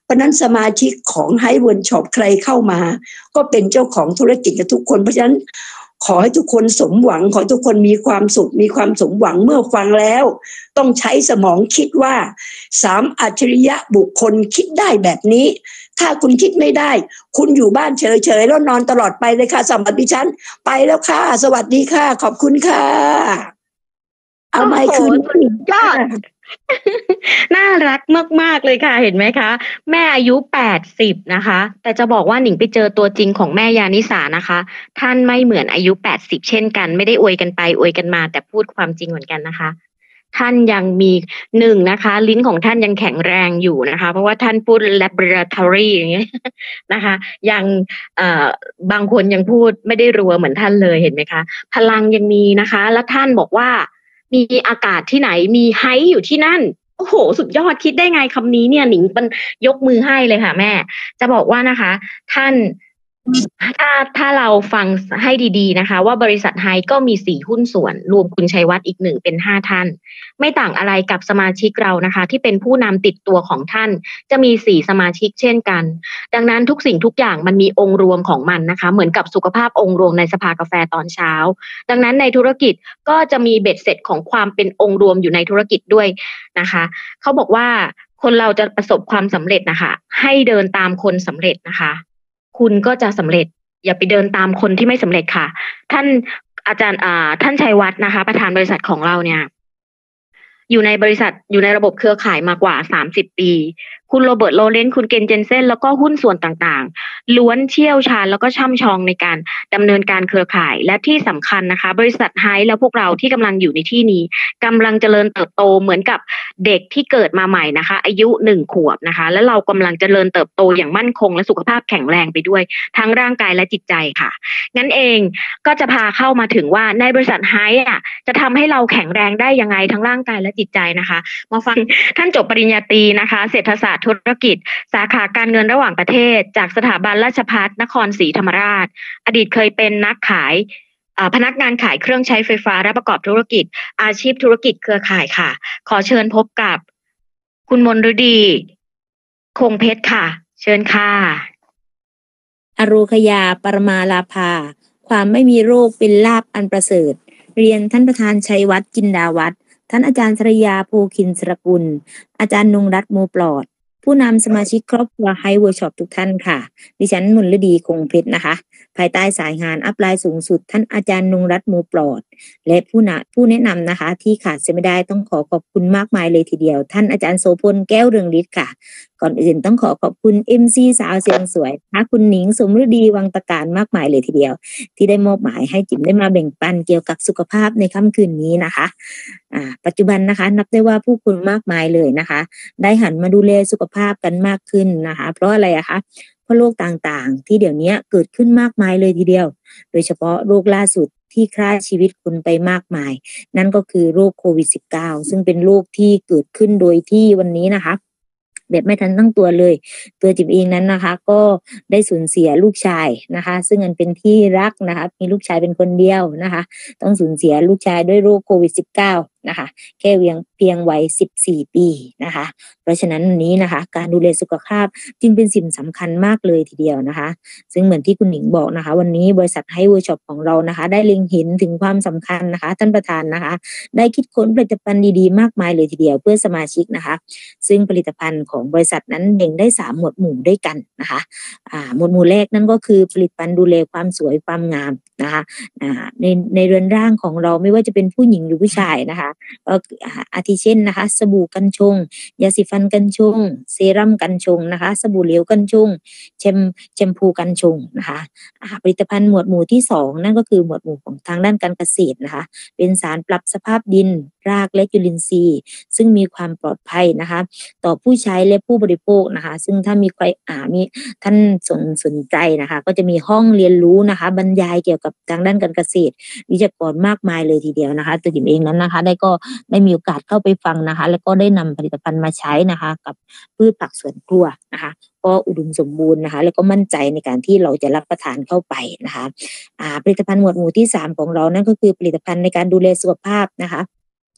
เพราะนั้นสมาชิกของไฮเวิร์ดช็อปใครเข้ามาก็เป็นเจ้าของธุรกิจกับทุกคนเพราะฉะนั้นขอให้ทุกคนสมหวังขอให้ทุกคนมีความสุขมีความสมหวังเมื่อฟังแล้วต้องใช้สมองคิดว่าสามอัจฉริยะบุคคลคิดได้แบบนี้ถ้าคุณคิดไม่ได้คุณอยู่บ้านเฉยๆแล้วนอนตลอดไปเลยค่ะสำหรับดิฉันไปแล้วค่ะสวัสดีค่ะขอบคุณค่ะเอาไมค์คืนยอด น่ารักมากๆเลยค่ะเห็นไหมคะแม่อายุแปดสิบนะคะแต่จะบอกว่าหนิงไปเจอตัวจริงของแม่ยานิสานะคะท่านไม่เหมือนอายุแปดสิบเช่นกันไม่ได้อวยกันไปอวยกันมาแต่พูดความจริงเหมือนกันนะคะท่านยังมีหนึ่งนะคะลิ้นของท่านยังแข็งแรงอยู่นะคะเพราะว่าท่านพูด laboratory อย่างเงี้ยนะคะยังเอ่อบางคนยังพูดไม่ได้รัวเหมือนท่านเลยเห็นไหมคะพลังยังมีนะคะแล้วท่านบอกว่ามีอากาศที่ไหนมีไฮอยู่ที่นั่นโอ้โหสุดยอดคิดได้ไงคำนี้เนี่ยหนิงมันยกมือให้เลยค่ะแม่จะบอกว่านะคะท่านถ้าถ้าเราฟังให้ดีๆนะคะว่าบริษัทไฮก็มีสี่หุ้นส่วนรวมคุณชัยวัฒน์อีกหนึ่งเป็นห้าท่านไม่ต่างอะไรกับสมาชิกเรานะคะที่เป็นผู้นำติดตัวของท่านจะมีสี่สมาชิกเช่นกันดังนั้นทุกสิ่งทุกอย่างมันมีองค์รวมของมันนะคะเหมือนกับสุขภาพองค์รวมในสภากาแฟตอนเช้าดังนั้นในธุรกิจก็จะมีเบ็ดเสร็จของความเป็นองค์รวมอยู่ในธุรกิจด้วยนะคะเขาบอกว่าคนเราจะประสบความสำเร็จนะคะให้เดินตามคนสำเร็จนะคะคุณก็จะสำเร็จอย่าไปเดินตามคนที่ไม่สำเร็จค่ะท่านอาจารย์อ่าท่านชัยวัฒน์นะคะประธานบริษัทของเราเนี่ยอยู่ในบริษัทอยู่ในระบบเครือข่ายมากว่าสามสิบปีคุณโรเบิร์ตโลเรนซ์คุณเกนเจนเซนแล้วก็หุ้นส่วนต่างๆล้วนเชี่ยวชาญแล้วก็ช่ำชองในการดำเนินการเครือข่ายและที่สำคัญนะคะบริษัทไฮแล้วพวกเราที่กำลังอยู่ในที่นี้กำลังเจริญเติบโตเหมือนกับเด็กที่เกิดมาใหม่นะคะอายุหนึ่งขวบนะคะและเรากำลังเจริญเติบโตอย่างมั่นคงและสุขภาพแข็งแรงไปด้วยทั้งร่างกายและจิตใจค่ะงั้นเองก็จะพาเข้ามาถึงว่าในบริษัทไฮอ่ะจะทำให้เราแข็งแรงได้ยังไงทั้งร่างกายและจิตใจนะคะมาฟังท่านจบปริญญาตรีนะคะเศรษฐศาสตร์ธุรกิจสาขาการเงินระหว่างประเทศจากสถาบันราชภัฏนครศรีธรรมราชอดีตเคยเป็นนักขายพนักงานขายเครื่องใช้ไฟฟ้าและประกอบธุรกิจอาชีพธุรกิจเครือข่ายค่ะขอเชิญพบกับคุณมนฤดีคงเพชรค่ะเชิญค่ะอโรคยาปรมาลาภาความไม่มีโรคเป็นลาภอันประเสริฐเรียนท่านประธานชัยวัฒน์จินดาวัฒน์ท่านอาจารย์ธรยาโพคินสรกุลอาจารย์นงรัตน์โมปลอดผู้นำสมาชิกครอบครัวไฮเวิร์ดช็อปทุกท่านค่ะดิฉันมนฤดีคงเพชรนะคะภายใต้สายงานอัพไลน์สูงสุดท่านอาจารย์นงรัตน์โมปลอดและผู้นะผู้แนะนำนะคะที่ขาดเสียไม่ได้ต้องขอขอบคุณมากมายเลยทีเดียวท่านอาจารย์โสพลแก้วเรืองฤทธิ์ค่ะก่อนอื่นต้องขอขอบคุณ เอ็ม ซี สาวเสียงสวยนะคะคุณหนิงสมฤดีวังตะการมากมายเลยทีเดียวที่ได้มอบหมายให้จิ๋มได้มาแบ่งปันเกี่ยวกับสุขภาพในค่ำคืนนี้นะคะอ่าปัจจุบันนะคะนับได้ว่าผู้คนมากมายเลยนะคะได้หันมาดูแลสุขภาพกันมากขึ้นนะคะเพราะอะไรอะคะเพราะโรคต่างๆที่เดี๋ยวนี้เกิดขึ้นมากมายเลยทีเดียวโดยเฉพาะโรคล่าสุดที่ฆ่าชีวิตคนไปมากมายนั่นก็คือโรคโควิด สิบเก้า ซึ่งเป็นโรคที่เกิดขึ้นโดยที่วันนี้นะคะแบบไม่ทันตั้งตัวเลยตัวจิ๋มเองนั้นนะคะก็ได้สูญเสียลูกชายนะคะซึ่งมันเป็นที่รักนะคะมีลูกชายเป็นคนเดียวนะคะต้องสูญเสียลูกชายด้วยโรคโควิด สิบเก้า นะคะแค่เพียงเพียงวัยสิบสี่ปีนะคะเพราะฉะนั้นวันนี้นะคะการดูแลสุขภาพจึงเป็นสิ่งสำคัญมากเลยทีเดียวนะคะซึ่งเหมือนที่คุณหนิงบอกนะคะวันนี้บริษัทไฮเวิร์ดช็อปของเรานะคะได้เล็งเห็นถึงความสำคัญนะคะท่านประธานนะคะได้คิดค้นผลิตภัณฑ์ดีๆมากมายเลยทีเดียวเพื่อสมาชิกนะคะซึ่งผลิตภัณฑ์ของบริษัทนั้นแบ่งได้สามหมวดหมู่ด้วยกันนะคะอ่าหมวดหมู่แรกนั่นก็คือผลิตภัณฑ์ดูแลความสวยความงามนะคะอ่าในในเรือนร่างของเราไม่ว่าจะเป็นผู้หญิงหรือผู้ชายนะคะก็อาทิเช่นนะคะสบู่กันชงยาสีฟันกันชงเซรั่มกันชงนะคะสบู่เหลวกันชงแชมแชมพูกันชงนะคะผลิตภัณฑ์หมวดหมู่ที่สองนั่นก็คือหมวดหมู่ของทางด้านการเกษตรนะคะเป็นสารปรับสภาพดินรากและจุลินทรีย์ซึ่งมีความปลอดภัยนะคะต่อผู้ใช้และผู้บริโภคนะคะซึ่งถ้ามีใครอ่ามีท่านสนสนใจนะคะก็จะมีห้องเรียนรู้นะคะบรรยายเกี่ยวกับทางด้านการเกษตรวิทยากรมากมายเลยทีเดียวนะคะตัวจิ๋มเองนั้นนะคะได้ก็ได้มีโอกาสเข้าไปฟังนะคะแล้วก็ได้นำผลิตภัณฑ์มาใช้นะคะกับพืชผักสวนครัวนะคะก็อุดมสมบูรณ์นะคะแล้วก็มั่นใจในการที่เราจะรับประทานเข้าไปนะคะอ่าผลิตภัณฑ์หมวดหมู่ที่สามของเรานั่นก็คือผลิตภัณฑ์ในการดูแลสุขภาพนะคะ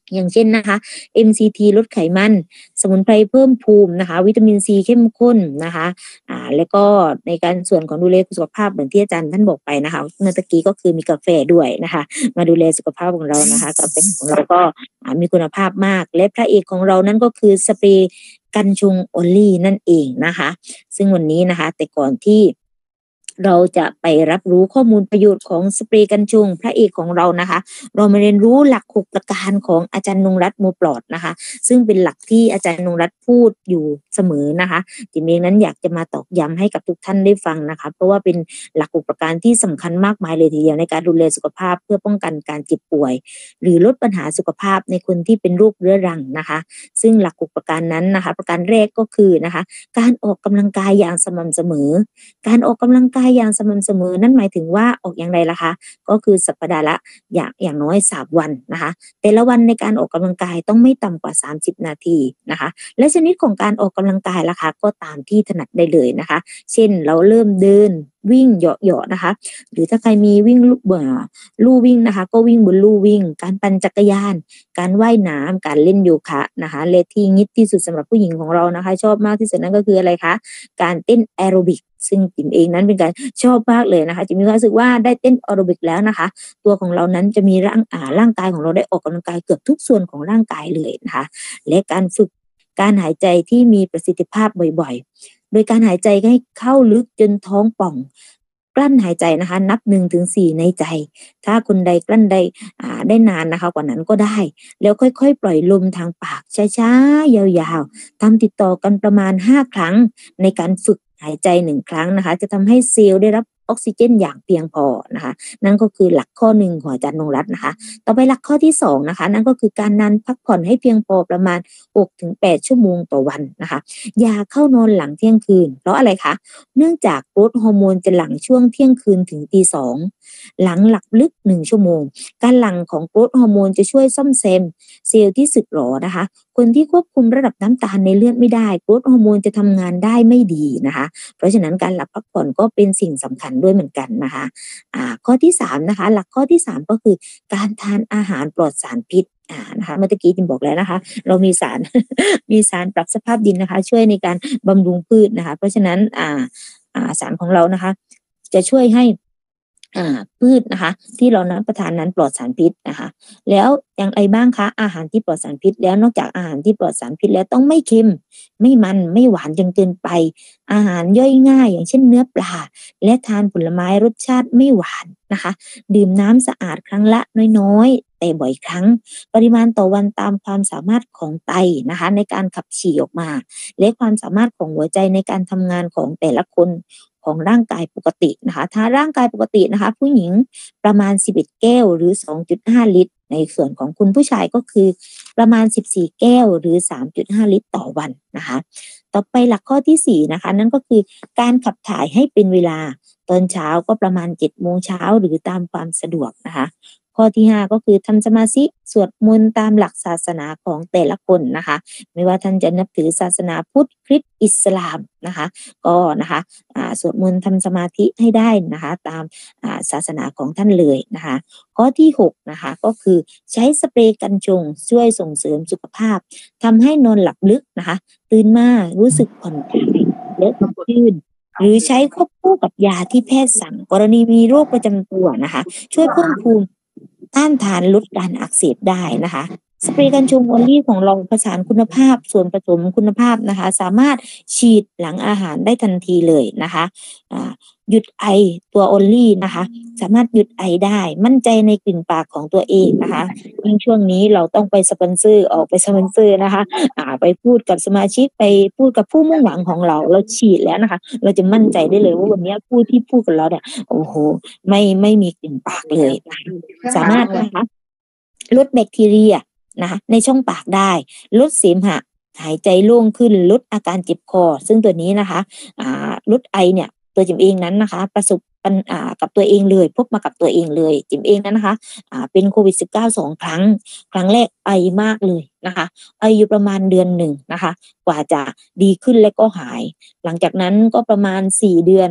อย่างเช่นนะคะ เอ็ม ซี ที ลดไขมันสมุนไพรเพิ่มภูมินะคะวิตามินซีเข้มข้นนะคะอ่าแล้วก็ในการส่วนของดูแลสุขภาพเหมือนที่อาจารย์ท่านบอกไปนะคะเมื่อตะกี้ก็คือมีกาแฟด้วยนะคะมาดูแลสุขภาพของเรานะคะกาแฟของเราก็มีคุณภาพมากและพระเอกของเรานั้นก็คือสเปรย์กันชงโอลี่นั่นเองนะคะซึ่งวันนี้นะคะแต่ก่อนที่เราจะไปรับรู้ข้อมูลประโยชน์ของสเปรย์กันชงพระเอกของเรานะคะเรามาเรียนรู้หลักหกประการของอาจารย์นงรัตน์โมปลอดนะคะซึ่งเป็นหลักที่อาจารย์นงรัตน์พูดอยู่เสมอนะคะจิมเองนั้นอยากจะมาตอกย้ำให้กับทุกท่านได้ฟังนะคะเพราะว่าเป็นหลักหกประการที่สำคัญมากมายเลยทีเดียวในการดูแลสุขภาพเพื่อป้องกันการเจ็บป่วยหรือลดปัญหาสุขภาพในคนที่เป็นโรคเรื้อรังนะคะซึ่งหลักหกประการนั้นนะคะประการแรกก็คือนะคะการออกกำลังกายอย่างสม่ำเสมอการออกกำลังกายอย่างสม่ำเสมอนั่นหมายถึงว่าออกอย่างไรล่ะคะก็คือสัปดาห์ละอย่างอย่างน้อยสามวันนะคะแต่ละวันในการออกกำลังกายต้องไม่ต่ำกว่าสามสิบนาทีนะคะและชนิดของการออกกำลังกายล่ะคะก็ตามที่ถนัดได้เลยนะคะเช่นเราเริ่มเดินวิ่งเหยาะๆนะคะหรือถ้าใครมีวิ่งเบื่อลู่วิ่งนะคะก็วิ่งบนลู่วิ่งการปั่นจักรยานการว่ายน้ำการเล่นโยคะนะคะและที่ฮิตที่สุดสำหรับผู้หญิงของเรานะคะชอบมากที่สุดนั่นก็คืออะไรคะการเต้นแอโรบิกซึ่งจิ๋มเองนั้นเป็นการชอบมากเลยนะคะจิ๋มมีความรู้สึกว่าได้เต้นแอโรบิกแล้วนะคะตัวของเรานั้นจะมีร่างอ่าร่างกายของเราได้ออกกำลังกายเกือบทุกส่วนของร่างกายเลยนะคะและการฝึกการหายใจที่มีประสิทธิภาพบ่อยๆโดยการหายใจให้เข้าลึกจนท้องป่องกลั้นหายใจนะคะนับหนึ่งถึงสี่ในใจถ้าคนใดกลั้นได้อ่าได้นานนะคะกว่านั้นก็ได้แล้วค่อยๆปล่อยลมทางปากช้าๆยาวๆทำติดต่อกันประมาณห้าครั้งในการฝึกหายใจหนึ่งครั้งนะคะจะทำให้เซลล์ได้รับออกซิเจนอย่างเพียงพอนะคะนั่นก็คือหลักข้อหนึ่งของอาจารย์นงรัตน์นะคะต่อไปหลักข้อที่สองนะคะนั่นก็คือการนอนพักผ่อนให้เพียงพอประมาณ หกถึงแปด ชั่วโมงต่อวันนะคะอย่าเข้านอนหลังเที่ยงคืนเพราะอะไรคะเนื่องจากโกรทฮอร์โมนจะหลั่งช่วงเที่ยงคืนถึงตีสองหลังหลับลึกหนึ่งชั่วโมงการหลั่งของโกรทฮอร์โมนจะช่วยซ่อมแซมเซลล์ที่สึกหรอนะคะคนที่ควบคุมระดับน้ำตาลในเลือดไม่ได้โกรทฮอร์โมนจะทำงานได้ไม่ดีนะคะเพราะฉะนั้นการหลับพักผ่อนก็เป็นสิ่งสำคัญด้วยเหมือนกันนะคะอ่าข้อที่สามนะคะหลักข้อที่สามก็คือการทานอาหารปลอดสารพิษอ่านะคะเมื่อกี้จิมบอกแล้วนะคะเรามีสาร มีสารปรับสภาพดินนะคะช่วยในการบำรุงพืชนะคะเพราะฉะนั้นอ่าอ่าสารของเรานะคะจะช่วยให้อ่าพืชนะคะที่เรานั้นประทานนั้นปลอดสารพิษนะคะแล้วอย่างไรบ้างคะอาหารที่ปลอดสารพิษแล้วนอกจากอาหารที่ปลอดสารพิษแล้วต้องไม่เค็มไม่มันไม่หวานจนเกินไปอาหารย่อยง่ายอย่างเช่นเนื้อปลาและทานผลไม้รสชาติไม่หวานนะคะดื่มน้ำสะอาดครั้งละน้อยๆแต่บ่อยครั้งปริมาณต่อวันตามความสามารถของไตนะคะในการขับฉี่ออกมาและความสามารถของหัวใจในการทำงานของแต่ละคนของร่างกายปกตินะคะถ้าร่างกายปกตินะคะผู้หญิงประมาณสิบเอ็ดแก้วหรือ สองจุดห้า ลิตรในส่วนของคุณผู้ชายก็คือประมาณสิบสี่แก้วหรือ สามจุดห้า ลิตรต่อวันนะคะต่อไปหลักข้อที่สี่นะคะนั่นก็คือการขับถ่ายให้เป็นเวลาตอนเช้าก็ประมาณ เจ็ดโมงเช้าหรือตามความสะดวกนะคะข้อที่ห้าก็คือทำสมาธิสวดมนต์ตามหลักศาสนาของแต่ละคนนะคะไม่ว่าท่านจะนับถือศาสนาพุทธคริสต์อิสลามนะคะก็นะคะอ่าสวดมนต์ทำสมาธิให้ได้นะคะตามอ่าศาสนาของท่านเลยนะคะข้อที่หกนะคะก็คือใช้สเปรย์กันชงช่วยส่งเสริมสุขภาพทำให้นอนหลับลึกนะคะตื่นมารู้สึกผ่อนคลายและสดชื่นหรือใช้ควบคู่กับยาที่แพทย์สั่งกรณีมีโรคประจำตัวนะคะช่วยเพิ่มภูมิต้านทานลดการอักเสบได้นะคะสเปรย์กันชงออลลี่ของเราผสานคุณภาพส่วนผสมคุณภาพนะคะสามารถฉีดหลังอาหารได้ทันทีเลยนะคะอ่าหยุดไอตัวออลลี่นะคะสามารถหยุดไอได้มั่นใจในกลิ่นปากของตัวเองนะคะยิ่งช่วงนี้เราต้องไปสปอนเซอร์ออกไปสปอนเซอร์นะคะอ่าไปพูดกับสมาชิกไปพูดกับผู้มุ่งหวังของเราเราฉีดแล้วนะคะเราจะมั่นใจได้เลยว่าวันนี้ผู้ที่พูดกับเราเนี่ยโอ้โหไม่ไม่มีกลิ่นปากเลยนะคะสามารถนะคะลดแบคทีเรียนะคะในช่องปากได้ลดเสมหะหายใจโล่งขึ้นลดอาการเจ็บคอซึ่งตัวนี้นะคะอ่าลดไอเนี่ยตัวจิมเองนั้นนะคะประสบปัญหากับตัวเองเลยพบมากับตัวเองเลยจิมเองนั้นนะคะอ่าเป็นโควิด สิบเก้า สองครั้งครั้งแรกไอมากเลยนะคะไออยู่ประมาณเดือนหนึ่งนะคะกว่าจะดีขึ้นแล้วก็หายหลังจากนั้นก็ประมาณสี่เดือน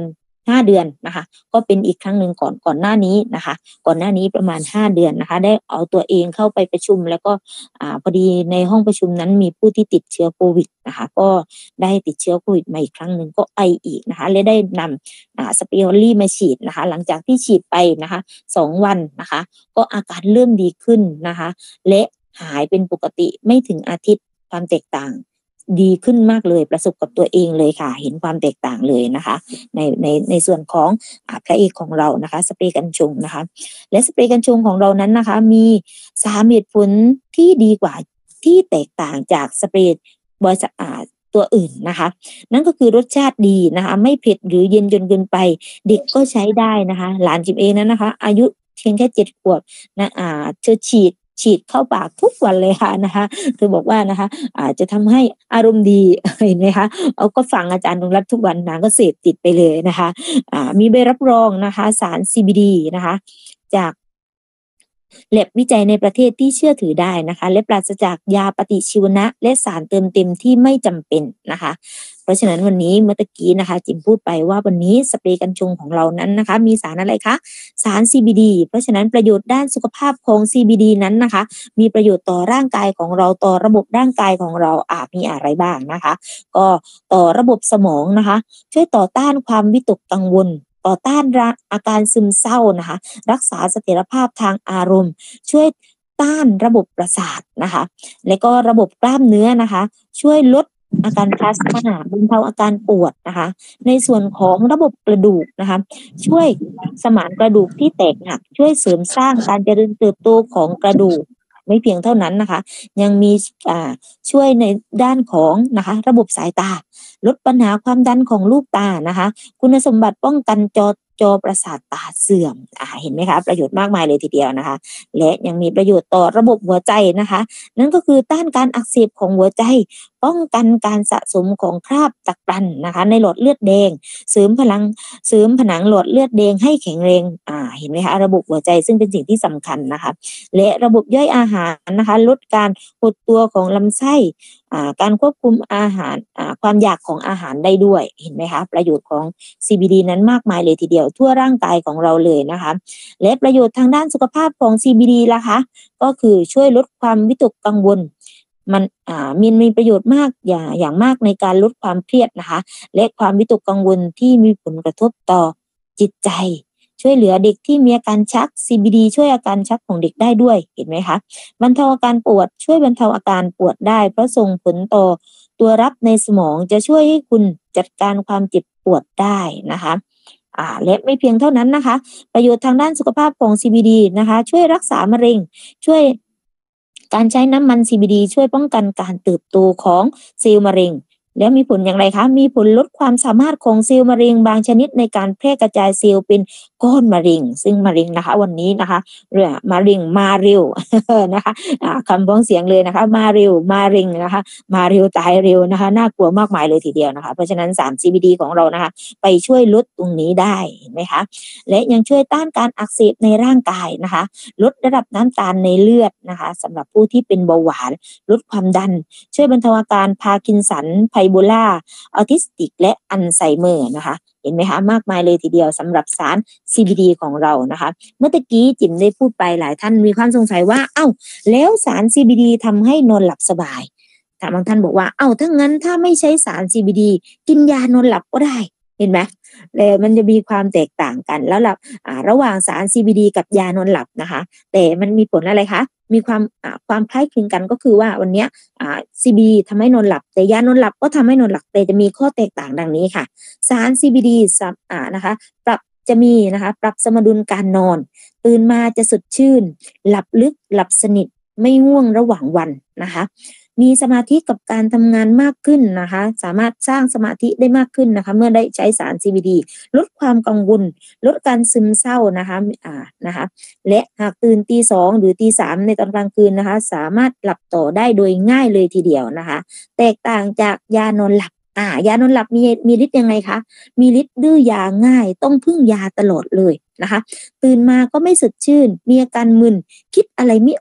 ห้าเดือนนะคะก็เป็นอีกครั้งหนึ่งก่อนก่อนหน้านี้นะคะก่อนหน้านี้ประมาณห้าเดือนนะคะได้เอาตัวเองเข้าไปประชุมแล้วก็อ่าพอดีในห้องประชุมนั้นมีผู้ที่ติดเชื้อโควิดนะคะก็ได้ติดเชื้อโควิดมาอีกครั้งหนึ่งก็ไออีกนะคะและได้นำอ่าสเปียรี่มาฉีดนะคะหลังจากที่ฉีดไปนะคะสองวันนะคะก็อาการเริ่มดีขึ้นนะคะและหายเป็นปกติไม่ถึงอาทิตย์ความแตกต่างดีขึ้นมากเลยประสบกับตัวเองเลยค่ะเห็นความแตกต่างเลยนะคะในในในส่วนของอ่าพระเอกของเรานะคะสเปรย์กันชงนะคะและสเปรย์กันชงของเรานั้นนะคะมีสามเหตุผลที่ดีกว่าที่แตกต่างจากสเปรย์บริษัทอ่าตัวอื่นนะคะนั่นก็คือรสชาติดีนะคะไม่เผ็ดหรือเย็นจนเกินไปเด็กก็ใช้ได้นะคะหลานจิมเองนั้นนะคะอายุเพียงแค่เจ็ดขวบนะอ่าเธอฉีดฉีดเข้าปากทุกวันเลยค่ะนะคะเธอบอกว่านะคะอาจจะทำให้อารมณ์ดีเห็นไหมคะเอาก็ฟังอาจารย์นงรัตน์ทุกวันนางก็เสพติดไปเลยนะคะอ่ามีใบรับรองนะคะสาร ซี บี ดี นะคะจากแลบวิจัยในประเทศที่เชื่อถือได้นะคะและปราศจากยาปฏิชีวนะและสารเติมเต็มที่ไม่จำเป็นนะคะเพราะฉะนั้นวันนี้เมื่อกี้นะคะจิมพูดไปว่าวันนี้สเปรย์กัญชงของเรานั้นนะคะมีสารอะไรคะสาร ซี บี ดี เพราะฉะนั้นประโยชน์ด้านสุขภาพของ ซี บี ดี นั้นนะคะมีประโยชน์ต่อร่างกายของเราต่อระบบร่างกายของเราอาจมีอะไรบ้างนะคะก็ต่อระบบสมองนะคะช่วยต่อต้านความวิตกกังวลต่อต้านอาการซึมเศร้านะคะรักษาเสถียรภาพทางอารมณ์ช่วยต้านระบบประสาทนะคะและก็ระบบกล้ามเนื้อนะคะช่วยลดอาการพลาสมาบรรเทาอาการปวดนะคะในส่วนของระบบกระดูกนะคะช่วยสมานกระดูกที่แตกหักช่วยเสริมสร้างการเจริญเติบโตของกระดูกไม่เพียงเท่านั้นนะคะยังมีอ่าช่วยในด้านของนะคะระบบสายตาลดปัญหาความดันของลูกตานะคะคุณสมบัติป้องกันจอจอประสาทตาเสื่อมอ่าเห็นไหมคะประโยชน์มากมายเลยทีเดียวนะคะและยังมีประโยชน์ต่อระบบหัวใจนะคะนั่นก็คือต้านการอักเสบของหัวใจป้องกันการสะสมของคราบตักรันนะคะในหลอดเลือดแดงเสริมพลังเสริมผนังหลอดเลือดแดงให้แข็งแรงอ่าเห็นไหมคะระบบหัวใจซึ่งเป็นสิ่งที่สำคัญนะคะและระบบย่อยอาหารนะคะลดการหดตัวของลำไส้อ่าการควบคุมอาหารอ่าความอยากของอาหารได้ด้วยเห็นไหมคะประโยชน์ของ ซี บี ดี นั้นมากมายเลยทีเดียวทั่วร่างกายของเราเลยนะคะและประโยชน์ทางด้านสุขภาพของ ซี บี ดี ล่ะคะก็คือช่วยลดความวิตกกังวลมันอ่ามีมีประโยชน์มากอย่างอย่างมากในการลดความเครียดนะคะและความวิตกกังวลที่มีผลกระทบต่อจิตใจช่วยเหลือเด็กที่มีอาการชัก ซี บี ดี ช่วยอาการชักของเด็กได้ด้วยเห็นไหมคะบรรเทาอาการปวดช่วยบรรเทาอาการปวดได้เพราะส่งผลต่อตัวรับในสมองจะช่วยให้คุณจัดการความเจ็บปวดได้นะคะอ่าและไม่เพียงเท่านั้นนะคะประโยชน์ทางด้านสุขภาพของ ซี บี ดี นะคะช่วยรักษามะเร็งช่วยการใช้น้ำมัน ซี บี ดี ช่วยป้องกันการเติบโตของเซลล์มะเร็งแล้วมีผลอย่างไรคะมีผลลดความสามารถของเซลล์มะเร็งบางชนิดในการแพร่กระจายเซลล์เป็นก้อนมะเร็งซึ่งมะเร็งนะคะวันนี้นะคะเรื่องมะเร็งมาเร็ว นะคะอ่าคำพ้องเสียงเลยนะคะมาเร็วมาเร็งนะคะมาเร็วตายเร็วนะคะน่ากลัวมากมายเลยทีเดียวนะคะเพราะฉะนั้นสาร ซี บี ดี ของเรานะคะไปช่วยลดตรงนี้ได้เห็นไหมคะและยังช่วยต้านการอักเสบในร่างกายนะคะลดระดับน้ำตาลในเลือดนะคะสำหรับผู้ที่เป็นเบาหวานลดความดันช่วยบรรเทาอาการพาร์กินสันไพโบลาออทิสติกและอัลไซเมอร์นะคะเห็นไหมคะมากมายเลยทีเดียวสำหรับสาร ซี บี ดี ของเรานะคะเมื่อตะกี้จิ๋มได้พูดไปหลายท่านมีความสงสัยว่าเอ้าแล้วสาร ซี บี ดี ทำให้นอนหลับสบายแต่บางท่านบอกว่าเอ้าถ้างั้นถ้าไม่ใช้สาร ซี บี ดี กินยานอนหลับก็ได้เห็นไหมเลยมันจะมีความแตกต่างกันแล้วล่ะอ่าระหว่างสาร ซี บี ดี กับยานอนหลับนะคะแต่มันมีผลอะไรคะมีความอ่าความคล้ายคลึงกันก็คือว่าวันนี้อ่า ซี บี ดี ทำให้นอนหลับแต่ยานอนหลับก็ทำให้นอนหลับแต่จะมีข้อแตกต่างดังนี้ค่ะสาร ซี บี ดี อ่านะคะปรับจะมีนะคะปรับสมดุลการนอนตื่นมาจะสดชื่นหลับลึกหลับสนิทไม่ง่วงระหว่างวันนะคะมีสมาธิกับการทำงานมากขึ้นนะคะสามารถสร้างสมาธิได้มากขึ้นนะคะเมื่อได้ใช้สาร ซี บี ดี ลดความกังวลลดการซึมเศร้านะคะอ่านะคะและหากตื่นตีสองหรือตีสามในตอนกลางคืนนะคะสามารถหลับต่อได้โดยง่ายเลยทีเดียวนะคะแตกต่างจากยานอนหลับอ่ายานอนหลับมีมีฤทธิ์ยังไงคะมีฤทธิ์ดื้อยาง่ายต้องพึ่งยาตลอดเลยนะคะตื่นมาก็ไม่สดชื่นมีอาการมึนคิดอะไรไม่ออก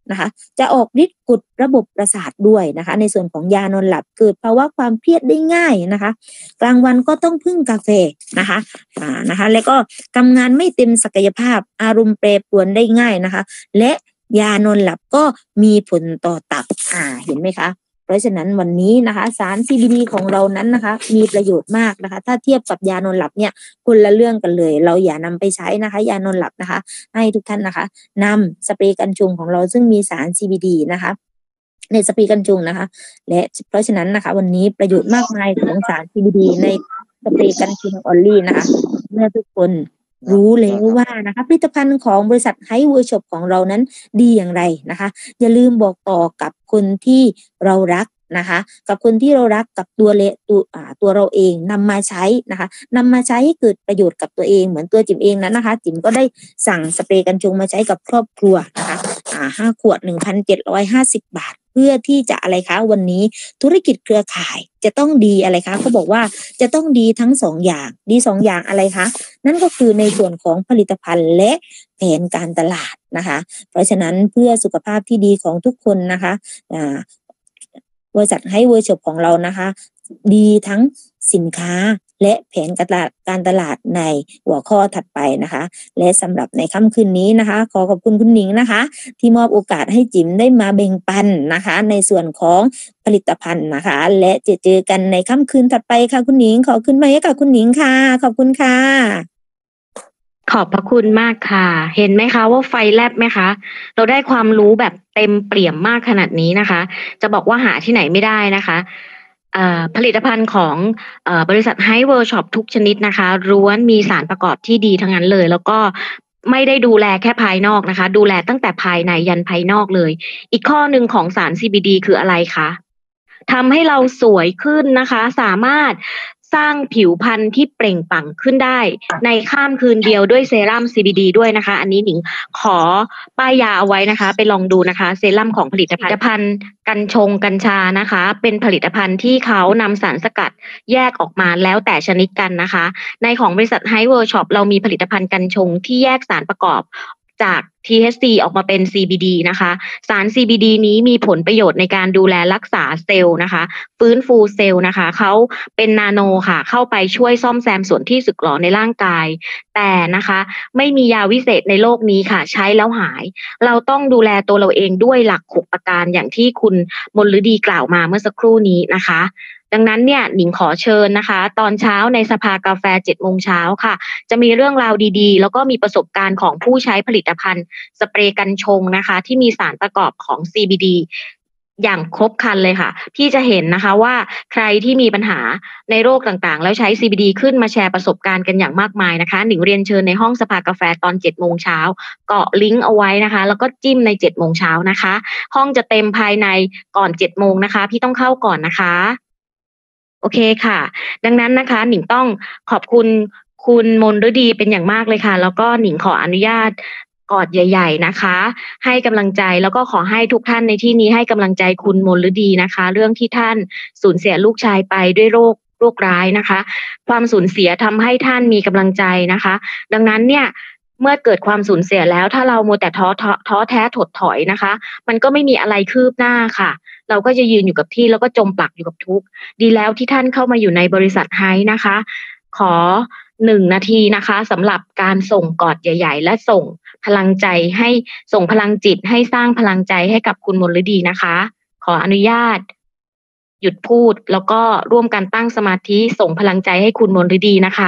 นะคะ จะออกฤทธิ์กดระบบประสาทด้วยนะคะ ในส่วนของยานอนหลับเกิดภาวะความเครียดได้ง่ายนะคะ กลางวันก็ต้องพึ่งกาแฟนะคะอ่านะคะแล้วก็ทำงานไม่เต็มศักยภาพอารมณ์แปรปรวนได้ง่ายนะคะ และยานอนหลับก็มีผลต่อตับอ่าเห็นไหมคะเพราะฉะนั้นวันนี้นะคะสาร ซี บี ดี ของเรานั้นนะคะมีประโยชน์มากนะคะถ้าเทียบกับยานอนหลับเนี่ยคนละเรื่องกันเลยเราอย่านำไปใช้นะคะยานอนหลับนะคะให้ทุกท่านนะคะนำสเปรย์กันยุงของเราซึ่งมีสาร ซี บี ดี นะคะในสเปรย์กันยุงนะคะและเพราะฉะนั้นนะคะวันนี้ประโยชน์มากมายของสาร ซี บี ดี ในสเปรย์กันยุงออลลี่นะคะเมื่อทุกคนรู้แล้วว่านะคะผลิตภัณฑ์ของบริษัทไฮเวอร์ช็อปของเรานั้นดีอย่างไรนะคะอย่าลืมบอกต่อกับคนที่เรารักนะคะกับคนที่เรารักกับตัวเลตัวอ่าตัวเราเองนำมาใช้นะคะนำมาใช้ให้เกิดประโยชน์กับตัวเองเหมือนตัวจิ๋มเองนั้นนะคะจิ๋มก็ได้สั่งสเปรย์กันยุงมาใช้กับครอบครัวนะคะอ่าห้าขวด หนึ่งพันเจ็ดร้อยห้าสิบ บาทเพื่อที่จะอะไรคะวันนี้ธุรกิจเครือข่ายจะต้องดีอะไรคะเขาบอกว่าจะต้องดีทั้งสองอย่างดีสองอย่างอะไรคะนั่นก็คือในส่วนของผลิตภัณฑ์และแผนการตลาดนะคะเพราะฉะนั้นเพื่อสุขภาพที่ดีของทุกคนนะคะอ่าบริษัทไฮเวอร์ช็อปของเรานะคะดีทั้งสินค้าและแผนการตลาดการตลาดในหัวข้อถัดไปนะคะและสำหรับในค่ำคืนนี้นะคะขอขอบคุณคุณหนิงนะคะที่มอบโอกาสให้จิ๋มได้มาแบ่งปันนะคะในส่วนของผลิตภัณฑ์นะคะและจะเจอกันในค่ำคืนถัดไปค่ะคุณหนิงขอขึ้นมาให้กับคุณหนิงค่ะขอบคุณค่ะขอบพระคุณมากค่ะเห็นไหมคะว่าไฟแลบไหมคะเราได้ความรู้แบบเต็มเปี่ยมมากขนาดนี้นะคะจะบอกว่าหาที่ไหนไม่ได้นะคะผลิตภัณฑ์ของบริษัทไฮเวอร์ช็อปทุกชนิดนะคะล้วนมีสารประกอบที่ดีทั้งนั้นเลยแล้วก็ไม่ได้ดูแลแค่ภายนอกนะคะดูแลตั้งแต่ภายในยันภายนอกเลยอีกข้อหนึ่งของสาร ซี บี ดี คืออะไรคะทำให้เราสวยขึ้นนะคะสามารถสร้างผิวพรรณที่เปล่งปลั่งขึ้นได้ในข้ามคืนเดียวด้วยเซรั่ม ซี บี ดี ด้วยนะคะอันนี้หนิงขอป้ายยาเอาไว้นะคะไปลองดูนะคะเซรั่มของผลิตภัณฑ์กัญชงกัญชานะคะเป็นผลิตภัณฑ์ที่เขานำสารสกัดแยกออกมาแล้วแต่ชนิดกันนะคะในของบริษัทไฮเวอร์ช็อปเรามีผลิตภัณฑ์กัญชงที่แยกสารประกอบจาก ที เอช ซี ออกมาเป็น ซี บี ดี นะคะสาร ซี บี ดี นี้มีผลประโยชน์ในการดูแลรักษาเซลล์นะคะฟื้นฟูเซลล์นะคะเขาเป็นนาโนค่ะเข้าไปช่วยซ่อมแซมส่วนที่สึกหรอในร่างกายแต่นะคะไม่มียาวิเศษในโลกนี้ค่ะใช้แล้วหายเราต้องดูแลตัวเราเองด้วยหลักหกประการอย่างที่คุณมลฤดีกล่าวมาเมื่อสักครู่นี้นะคะดังนั้นเนี่ยหนิงขอเชิญนะคะตอนเช้าในสภากาแฟเจ็ดโมงเช้าค่ะจะมีเรื่องราวดีๆแล้วก็มีประสบการณ์ของผู้ใช้ผลิตภัณฑ์สเปรย์กันชงนะคะที่มีสารประกอบของ ซี บี ดี อย่างครบครันเลยค่ะที่จะเห็นนะคะว่าใครที่มีปัญหาในโรคต่างๆแล้วใช้ ซี บี ดี ขึ้นมาแชร์ประสบการณ์กันอย่างมากมายนะคะหนิงเรียนเชิญในห้องสภากาแฟตอนเจ็ดโมงเช้าเกาะลิงก์เอาไว้นะคะแล้วก็จิ้มในเจ็ดโมงเช้านะคะห้องจะเต็มภายในก่อนเจ็ดโมงนะคะพี่ต้องเข้าก่อนนะคะโอเคค่ะดังนั้นนะคะหนิงต้องขอบคุณคุณมลฤดีเป็นอย่างมากเลยค่ะแล้วก็หนิงขออนุญาตกอดใหญ่ๆนะคะให้กำลังใจแล้วก็ขอให้ทุกท่านในที่นี้ให้กำลังใจคุณมลฤดีนะคะเรื่องที่ท่านสูญเสียลูกชายไปด้วยโรคโรคร้ายนะคะความสูญเสียทำให้ท่านมีกำลังใจนะคะดังนั้นเนี่ยเมื่อเกิดความสูญเสียแล้วถ้าเรามัวแต่ท้อท้อแท้ถดถอยนะคะมันก็ไม่มีอะไรคืบหน้าค่ะเราก็จะยืนอยู่กับที่แล้วก็จมปลักอยู่กับทุกข์ดีแล้วที่ท่านเข้ามาอยู่ในบริษัทไฮนะคะขอหนึ่งนาทีนะคะสำหรับการส่งกอดใหญ่ๆและส่งพลังใจให้ส่งพลังจิตให้สร้างพลังใจให้กับคุณมลฤดีนะคะขออนุญาตหยุดพูดแล้วก็ร่วมกันตั้งสมาธิส่งพลังใจให้คุณมลฤดีนะคะ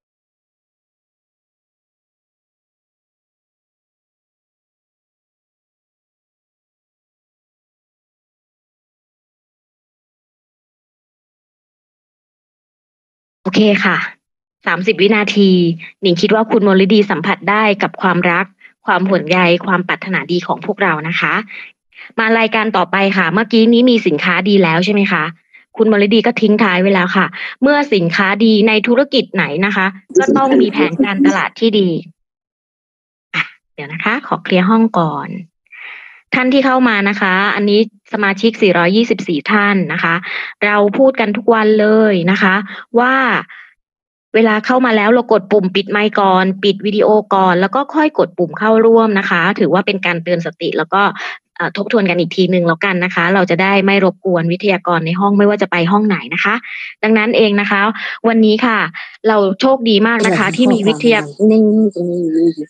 โอเคค่ะสามสิบวินาทีหนิงคิดว่าคุณมลฤดีสัมผัสได้กับความรักความห่วงใยความปรารถนาดีของพวกเรานะคะมารายการต่อไปค่ะเมื่อกี้นี้มีสินค้าดีแล้วใช่ไหมคะคุณมลฤดีก็ทิ้งท้ายไว้แล้วค่ะเมื่อสินค้าดีในธุรกิจไหนนะคะก็ต้องมีแผนการตลาดที่ดีอ่ะเดี๋ยวนะคะขอเคลียร์ห้องก่อนท่านที่เข้ามานะคะอันนี้สมาชิกสี่ร้อยยี่สิบสี่ท่านนะคะเราพูดกันทุกวันเลยนะคะว่าเเวลาเข้ามาแล้วเรากดปุ่มปิดไมค์ก่อนปิดวิดีโอก่อนแล้วก็ค่อยกดปุ่มเข้าร่วมนะคะถือว่าเป็นการเตือนสติแล้วก็ทบทวนกันอีกทีหนึ่งแล้วกันนะคะเราจะได้ไม่รบกวนวิทยากรในห้องไม่ว่าจะไปห้องไหนนะคะดังนั้นเองนะคะวันนี้ค่ะเราโชคดีมากนะคะที่มีวิทยากรนี่ตรงนี้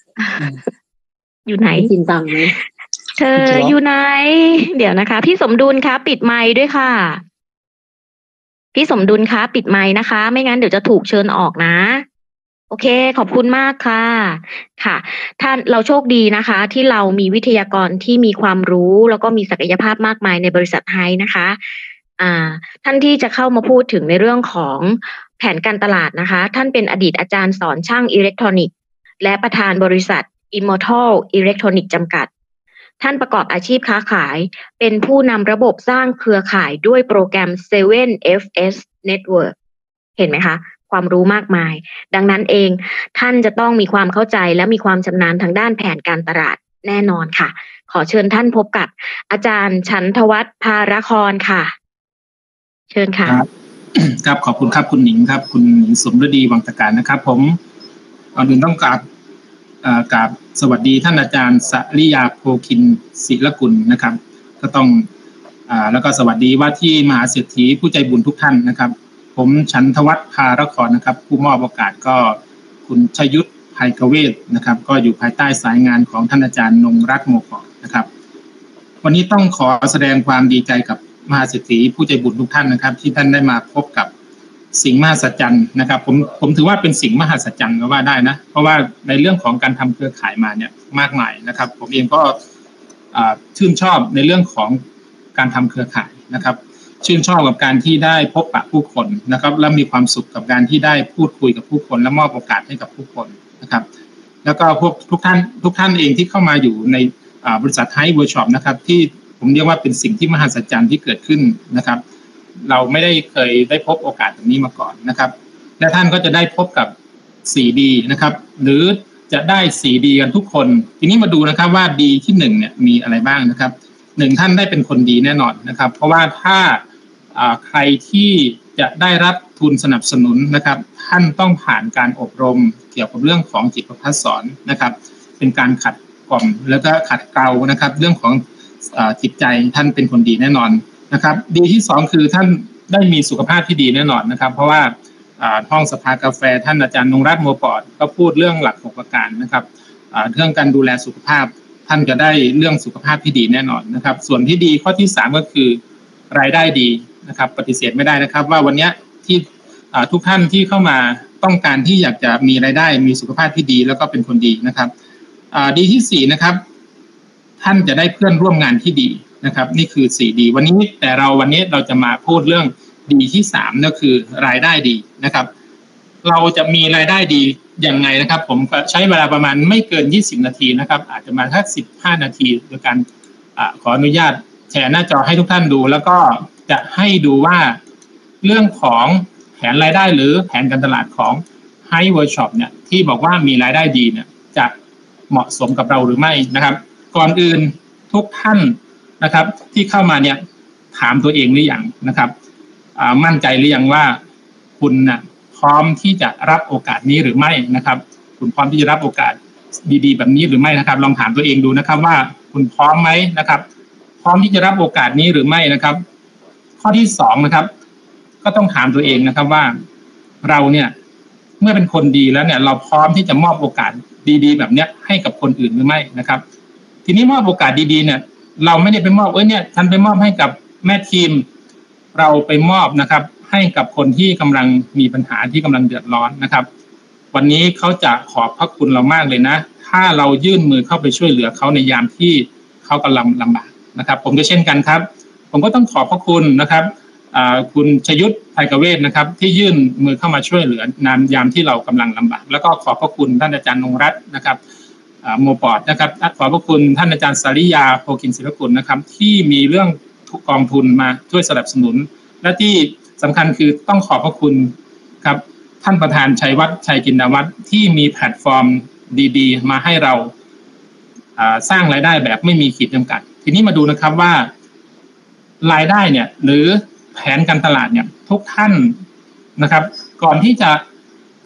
อยู่ไหนกินตังไหมเธออยู่ไหนเดี๋ยวนะคะพี่สมดุลคะปิดไมค์ด้วยค่ะพี่สมดุลคะปิดไมค์นะคะไม่งั้นเดี๋ยวจะถูกเชิญออกนะโอเคขอบคุณมากค่ะค่ะท่านเราโชคดีนะคะที่เรามีวิทยากรที่มีความรู้แล้วก็มีศักยภาพมากมายในบริษัทไฮนะคะอ่าท่านที่จะเข้ามาพูดถึงในเรื่องของแผนการตลาดนะคะท่านเป็นอดีตอาจารย์สอนช่างอิเล็กทรอนิกส์และประธานบริษัท Immortal Electronics จำกัดท่านประกอบอาชีพค้าขายเป็นผู้นำระบบสร้างเครือข่ายด้วยโปรแกรม เซเว่น เอฟ เอส Network เห็นไหมคะความรู้มากมายดังนั้นเองท่านจะต้องมีความเข้าใจและมีความชำนาญทางด้านแผนการตลาดแน่นอนค่ะขอเชิญท่านพบกับอาจารย์ฉันทวัฒน์ภารครค่ะเชิญค่ะครับครับขอบคุณครับคุณหนิงครับคุณหนิงสมฤดีวังตการนะครับผมก่อนอื่นต้องกราบกราบสวัสดีท่านอาจารย์สริยาโพคินศิลกุลนะครับก็ต้องอ่าแล้วก็สวัสดีว่าที่มหาเศรษฐีผู้ใจบุญทุกท่านนะครับผมฉันทวัฒน์ภารครนะครับผู้มอบโอกาสก็คุณชยุทธไพกเวทนะครับก็อยู่ภายใต้สายงานของท่านอาจารย์นงรัตน์โมกรนะครับวันนี้ต้องขอแสดงความดีใจกับมหาเศรษฐีผู้ใจบุญทุกท่านนะครับที่ท่านได้มาพบกับสิ่งมหัศจรรย์นะครับผมผมถือว่าเป็นสิ่งมหัศจรรย์ก็ว่าได้นะเพราะว่าในเรื่องของการทำเครือข่ายมาเนี่ยมากมายนะครับผมเองก็ชื่นชอบในเรื่องของการทำเครือข่ายนะครับชื่นชอบกับการที่ได้พบปะผู้คนนะครับและมีความสุขกับการที่ได้พูดคุยกับผู้คนและมอบโอกาสให้กับผู้คนนะครับแล้วก็พวกทุกท่านทุกท่านเองที่เข้ามาอยู่ในบริษัทไฮเวิร์กช็อปนะครับที่ผมเรียกว่าเป็นสิ่งที่มหัศจรรย์ที่เกิดขึ้นนะครับเราไม่ได้เคยได้พบโอกาสแบบนี้มาก่อนนะครับและท่านก็จะได้พบกับ โฟร์ ดี นะครับหรือจะได้ โฟร์ ดี กันทุกคนทีนี้มาดูนะครับว่าดีที่หนึ่งเนี่ยมีอะไรบ้างนะครับหนึ่งท่านได้เป็นคนดีแน่นอนนะครับเพราะว่าถ้าใครที่จะได้รับทุนสนับสนุนนะครับท่านต้องผ่านการอบรมเกี่ยวกับเรื่องของจิตประภัสสอนนะครับเป็นการขัดกล่อมแล้วก็ขัดเกลานะครับเรื่องของจิตใจท่านเป็นคนดีแน่นอนนะครับดีที่สองคือท่านได้มีสุขภาพที่ดีแน่นอนนะครับเพราะว่าห้องสภากาแฟท่านอาจารย์นงรัตน์โมปอดก็พูดเรื่องหลักหกประการนะครับเรื่องการดูแลสุขภาพท่านจะได้เรื่องสุขภาพที่ดีแน่นอนนะครับส่วนที่ดีข้อที่สามก็คือรายได้ดีนะครับปฏิเสธไม่ได้นะครับว่าวันนี้ที่ทุกท่านที่เข้ามาต้องการที่อยากจะมีรายได้มีสุขภาพที่ดีแล้วก็เป็นคนดีนะครับดีที่สี่นะครับท่านจะได้เพื่อนร่วมงานที่ดีนะครับนี่คือ โฟร์ ดีวันนี้แต่เราวันนี้เราจะมาพูดเรื่องดีที่สามนั่นคือรายได้ดีนะครับเราจะมีรายได้ดียังไงนะครับผมใช้เวลาประมาณไม่เกินยี่สิบนาทีนะครับอาจจะมาแค่สิบห้านาทีโดยการอ่าขออนุญาตแชร์หน้าจอให้ทุกท่านดูแล้วก็จะให้ดูว่าเรื่องของแผนรายได้หรือแผนการตลาดของ High Workshop เนี่ยที่บอกว่ามีรายได้ดีเนี่ยจะเหมาะสมกับเราหรือไม่นะครับก่อนอื่นทุกท่านนะครับที่เข้ามาเนี่ยถามตัวเองหรือยังนะครับมั่นใจหรือยังว่าคุณนะพร้อมที่จะรับโอกาสนี้หรือไม่นะครับคุณพร้อมที่จะรับโอกาสดีๆแบบนี้หรือไม่นะครับลองถามตัวเองดูนะครับว่าคุณพร้อมไหมนะครับพร้อมที่จะรับโอกาสนี้หรือไม่นะครับข้อที่สองนะครับก็ต้องถามตัวเองนะครับว่าเราเนี่ยเมื่อเป็นคนดีแล้วเนี่ยเราพร้อมที่จะมอบโอกาสดีๆแบบเนี้ยให้กับคนอื่นหรือไม่นะครับทีนี้มอบโอกาสดีๆเนี่ยเราไม่ได้ไปมอบเอ้ยเนี่ยฉันไปมอบให้กับแม่ทีมเราไปมอบนะครับให้กับคนที่กำลังมีปัญหาที่กำลังเดือดร้อนนะครับวันนี้เขาจะขอบพระคุณเรามากเลยนะถ้าเรายื่นมือเข้าไปช่วยเหลือเขาในยามที่เขากำลังลำบากนะครับผมก็เช่นกันครับผมก็ต้องขอบพระคุณนะครับคุณชยุทธไพกเวทนะครับที่ยื่นมือเข้ามาช่วยเหลือนามยามที่เรากำลังลำบากแล้วก็ขอบพระคุณท่านอาจารย์นงรัตน์นะครับโมปอดนะครับขอบพระคุณท่านอาจารย์สริยาโพคินศิลกุลนะครับที่มีเรื่องกองทุนมาช่วยสนับสนุนและที่สำคัญคือต้องขอบพระคุณครับท่านประธานชัยวัฒน์ชัยจินดาวัฒน์ที่มีแพลตฟอร์มดีๆมาให้เราสร้างรายได้แบบไม่มีขีดจำกัดทีนี้มาดูนะครับว่ารายได้เนี่ยหรือแผนการตลาดเนี่ยทุกท่านนะครับก่อนที่จะไป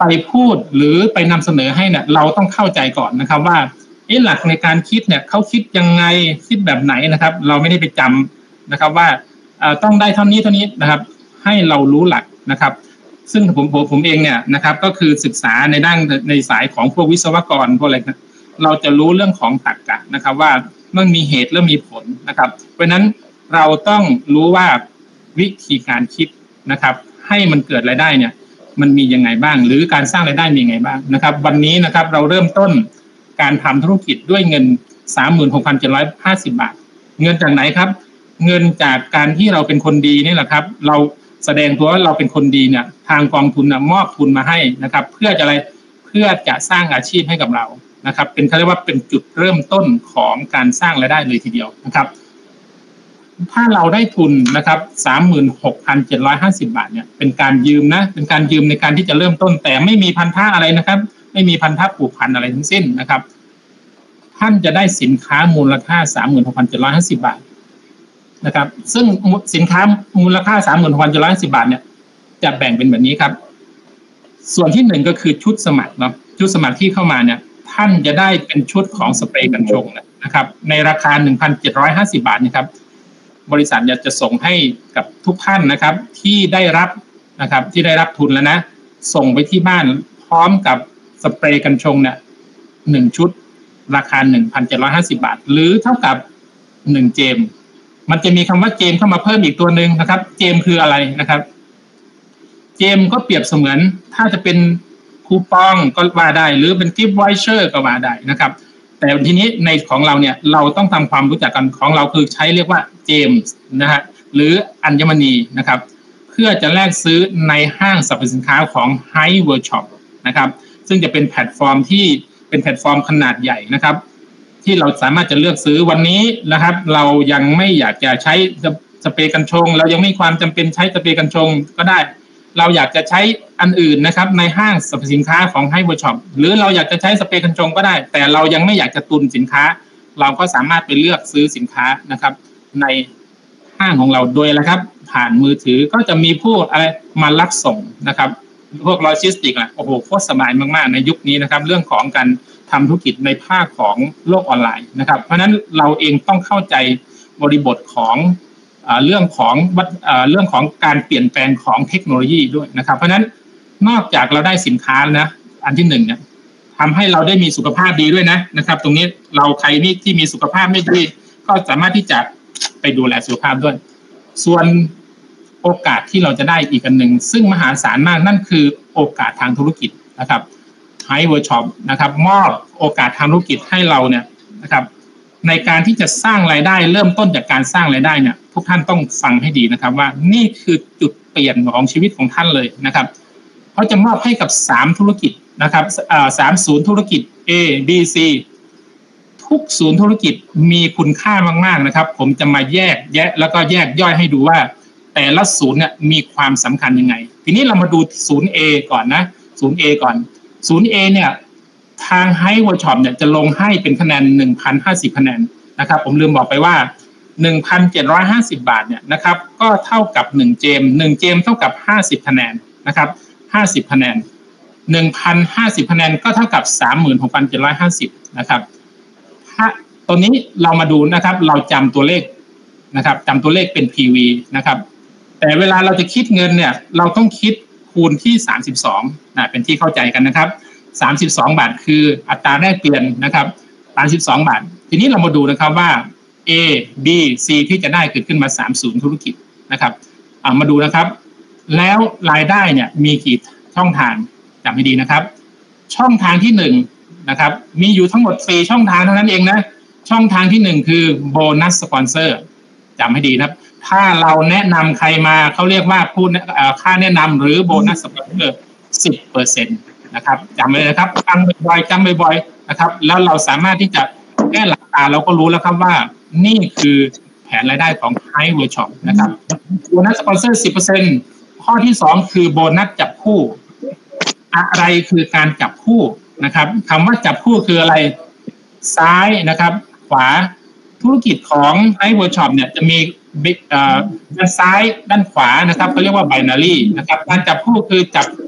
ไปพูดหรือไปนำเสนอให้เนี่ยเราต้องเข้าใจก่อนนะครับว่าเอ๊ะหลักในการคิดเนี่ยเขาคิดยังไงคิดแบบไหนนะครับเราไม่ได้ไปจำนะครับว่าต้องได้เท่านี้เท่านี้นะครับให้เรารู้หลักนะครับซึ่งผมผมผมเองเนี่ยนะครับก็คือศึกษาในด้านในสายของพวกวิศวกรพวกอะไรนะเราจะรู้เรื่องของตรรกะนะครับว่ามันมีเหตุและมีผลนะครับเพราะนั้นเราต้องรู้ว่าวิธีการคิดนะครับให้มันเกิดรายได้เนี่ยมันมียังไงบ้างหรือการสร้างรายได้มียังไงบ้างนะครับวันนี้นะครับเราเริ่มต้นการทำธุรกิจด้วยเงิน สามหมื่นหกพันเจ็ดร้อยห้าสิบ บาทเงินจากไหนครับเงินจากการที่เราเป็นคนดีนี่แหละครับเราแสดงตัวว่าเราเป็นคนดีเนี่ยทางกองทุนนะมอบทุนมาให้นะครับเพื่อจะอะไรเพื่อจะสร้างอาชีพให้กับเรานะครับเป็นเขาเรียกว่าเป็นจุดเริ่มต้นของการสร้างรายได้เลยทีเดียวนะครับถ้าเราได้ทุนนะครับ สามหมื่นหกพันเจ็ดร้อยห้าสิบ บาทเนี่ยเป็นการยืมนะเป็นการยืมในการที่จะเริ่มต้นแต่ไม่มีพันธะอะไรนะครับไม่มีพันธะผูกพันอะไรทั้งสิ้นนะครับท่านจะได้สินค้ามูลค่า สามหมื่นหกพันเจ็ดร้อยห้าสิบ บาทนะครับซึ่งสินค้ามูลค่า สามหมื่นหกพันเจ็ดร้อยห้าสิบ บาทเนี่ยจะแบ่งเป็นแบบนี้ครับส่วนที่หนึ่งก็คือชุดสมัครเนาะชุดสมัครที่เข้ามาเนี่ยท่านจะได้เป็นชุดของสเปรย์กันชงนะครับในราคา หนึ่งพันเจ็ดร้อยห้าสิบ บาทนะครับบริษัทจะส่งให้กับทุกท่านนะครับที่ได้รับนะครับที่ได้รับทุนแล้วนะส่งไปที่บ้านพร้อมกับสเปรย์กันชงเนี่ยหนึ่งชุดราคา หนึ่งพันเจ็ดร้อยห้าสิบ บาทหรือเท่ากับหนึ่งเจมมันจะมีคำว่าเจมเข้ามาเพิ่มอีกตัวหนึ่งนะครับเจมคืออะไรนะครับเจมก็เปรียบเสมือนถ้าจะเป็นคูปองก็ว่าได้หรือเป็นกิฟต์วอยเชอร์ก็ว่าได้นะครับแต่ทีนี้ในของเราเนี่ยเราต้องทำความรู้จักกันของเราคือใช้เรียกว่าเจมส์นะฮะหรืออัญมณีนะครับเพื่อจะแลกซื้อในห้างสรรพสินค้าของ High World Shop นะครับซึ่งจะเป็นแพลตฟอร์มที่เป็นแพลตฟอร์มขนาดใหญ่นะครับที่เราสามารถจะเลือกซื้อวันนี้นะครับเรายังไม่อยากจะใช้สเปรย์กันชงเรายังไม่มีความจำเป็นใช้สเปรย์กันชงก็ได้เราอยากจะใช้อันอื่นนะครับในห้างสรรพสินค้าของ High World Shop หรือเราอยากจะใช้สเปรย์กันชงก็ได้แต่เรายังไม่อยากจะตุนสินค้าเราก็สามารถไปเลือกซื้อสินค้านะครับในห้างของเราโดยอะไรครับผ่านมือถือก็จะมีผู้อะไรมารับส่งนะครับพวกโลจิสติกส์อ่ะโอ้โหโคตรสบายมากๆในยุคนี้นะครับเรื่องของการทำธุรกิจในภาคของโลกออนไลน์นะครับเพราะฉะนั้นเราเองต้องเข้าใจบริบทของเรื่องของเรื่องของการเปลี่ยนแปลงของเทคโนโลยีด้วยนะครับเพราะฉะนั้นนอกจากเราได้สินค้านะอันที่หนึ่งเนี่ยทำให้เราได้มีสุขภาพดีด้วยนะนะครับตรงนี้เราใครนี่ที่มีสุขภาพไม่ดีก็สามารถที่จะไปดูแลสุขภาพด้วยส่วนโอกาสที่เราจะได้อีกอันหนึ่งซึ่งมหาศาลมากนั่นคือโอกาสทางธุรกิจนะครับ High World Shop นะครับมอบโอกาสทางธุรกิจให้เราเนี่ยนะครับในการที่จะสร้างรายได้เริ่มต้นจากการสร้างรายได้เนี่ยทุกท่านต้องฟังให้ดีนะครับว่านี่คือจุดเปลี่ยนของชีวิตของท่านเลยนะครับเขาจะมอบให้กับสามธุรกิจนะครับอ่าสามศูนย์ธุรกิจ A B C ทุกศูนย์ธุรกิจมีคุณค่ามากๆนะครับผมจะมาแยกแยะแล้วก็แยกย่อยให้ดูว่าแต่ละศูนย์เนี่ยมีความสำคัญยังไงทีนี้เรามาดูศูนย์ A ก่อนนะศูนย์ A ก่อนศูนย์ A เนี่ยทาง High World Shop เนี่ยจะลงให้เป็นคะแนน หนึ่งพันห้าสิบ คะแนนนะครับผมลืมบอกไปว่า หนึ่งพันเจ็ดร้อยห้าสิบ บาทเนี่ยนะครับก็เท่ากับหนึ่งเจมหนึ่งเจมเท่ากับห้าสิบคะแนนนะครับห้าสิบคะแนน หนึ่งพันห้าสิบ คะแนนก็เท่ากับ สามหมื่นหกพันเจ็ดร้อยห้าสิบ นะครับถ้าตัวนี้เรามาดูนะครับเราจำตัวเลขนะครับจำตัวเลขเป็น พี วี นะครับแต่เวลาเราจะคิดเงินเนี่ยเราต้องคิดคูณที่สามสิบสองนะเป็นที่เข้าใจกันนะครับสามสิบสองบาทคืออัตราแลกเปลี่ยนนะครับสามสิบสองบาททีนี้เรามาดูนะครับว่า A B C ที่จะได้เกิดขึ้นมาสามศูนย์ธุรกิจนะครับเอามาดูนะครับแล้วรายได้เนี่ยมีกี่ช่องทางจำให้ดีนะครับช่องทางที่หนึ่งนะครับมีอยู่ทั้งหมดสี่ช่องทางเท่านั้นเองนะช่องทางที่หนึ่งคือโบนัสสปอนเซอร์จำให้ดีนะครับถ้าเราแนะนำใครมาเขาเรียกว่าผู้ค่าแนะนำหรือโบนัสสปอนเซอร์ สิบเปอร์เซ็นต์ นะครับจำไว้เลยนะครับจำบ่อยๆจำบ่อยๆนะครับแล้วเราสามารถที่จะแก้หลักการเราก็รู้แล้วครับว่านี่คือแผนรายได้ของ High World Shop นะครับโบนัสสปอนเซอร์ สิบเปอร์เซ็นต์ ข้อที่สองคือโบนัสจับคู่อะไรคือการจับคู่นะครับคำว่าจับคู่คืออะไรซ้ายนะครับขวาธุรกิจของ High World Shop เนี่ยจะมีด้านซ้ายด้านขวานะครับเขาเรียกว่า binary นะครับการจับคู่คือจับ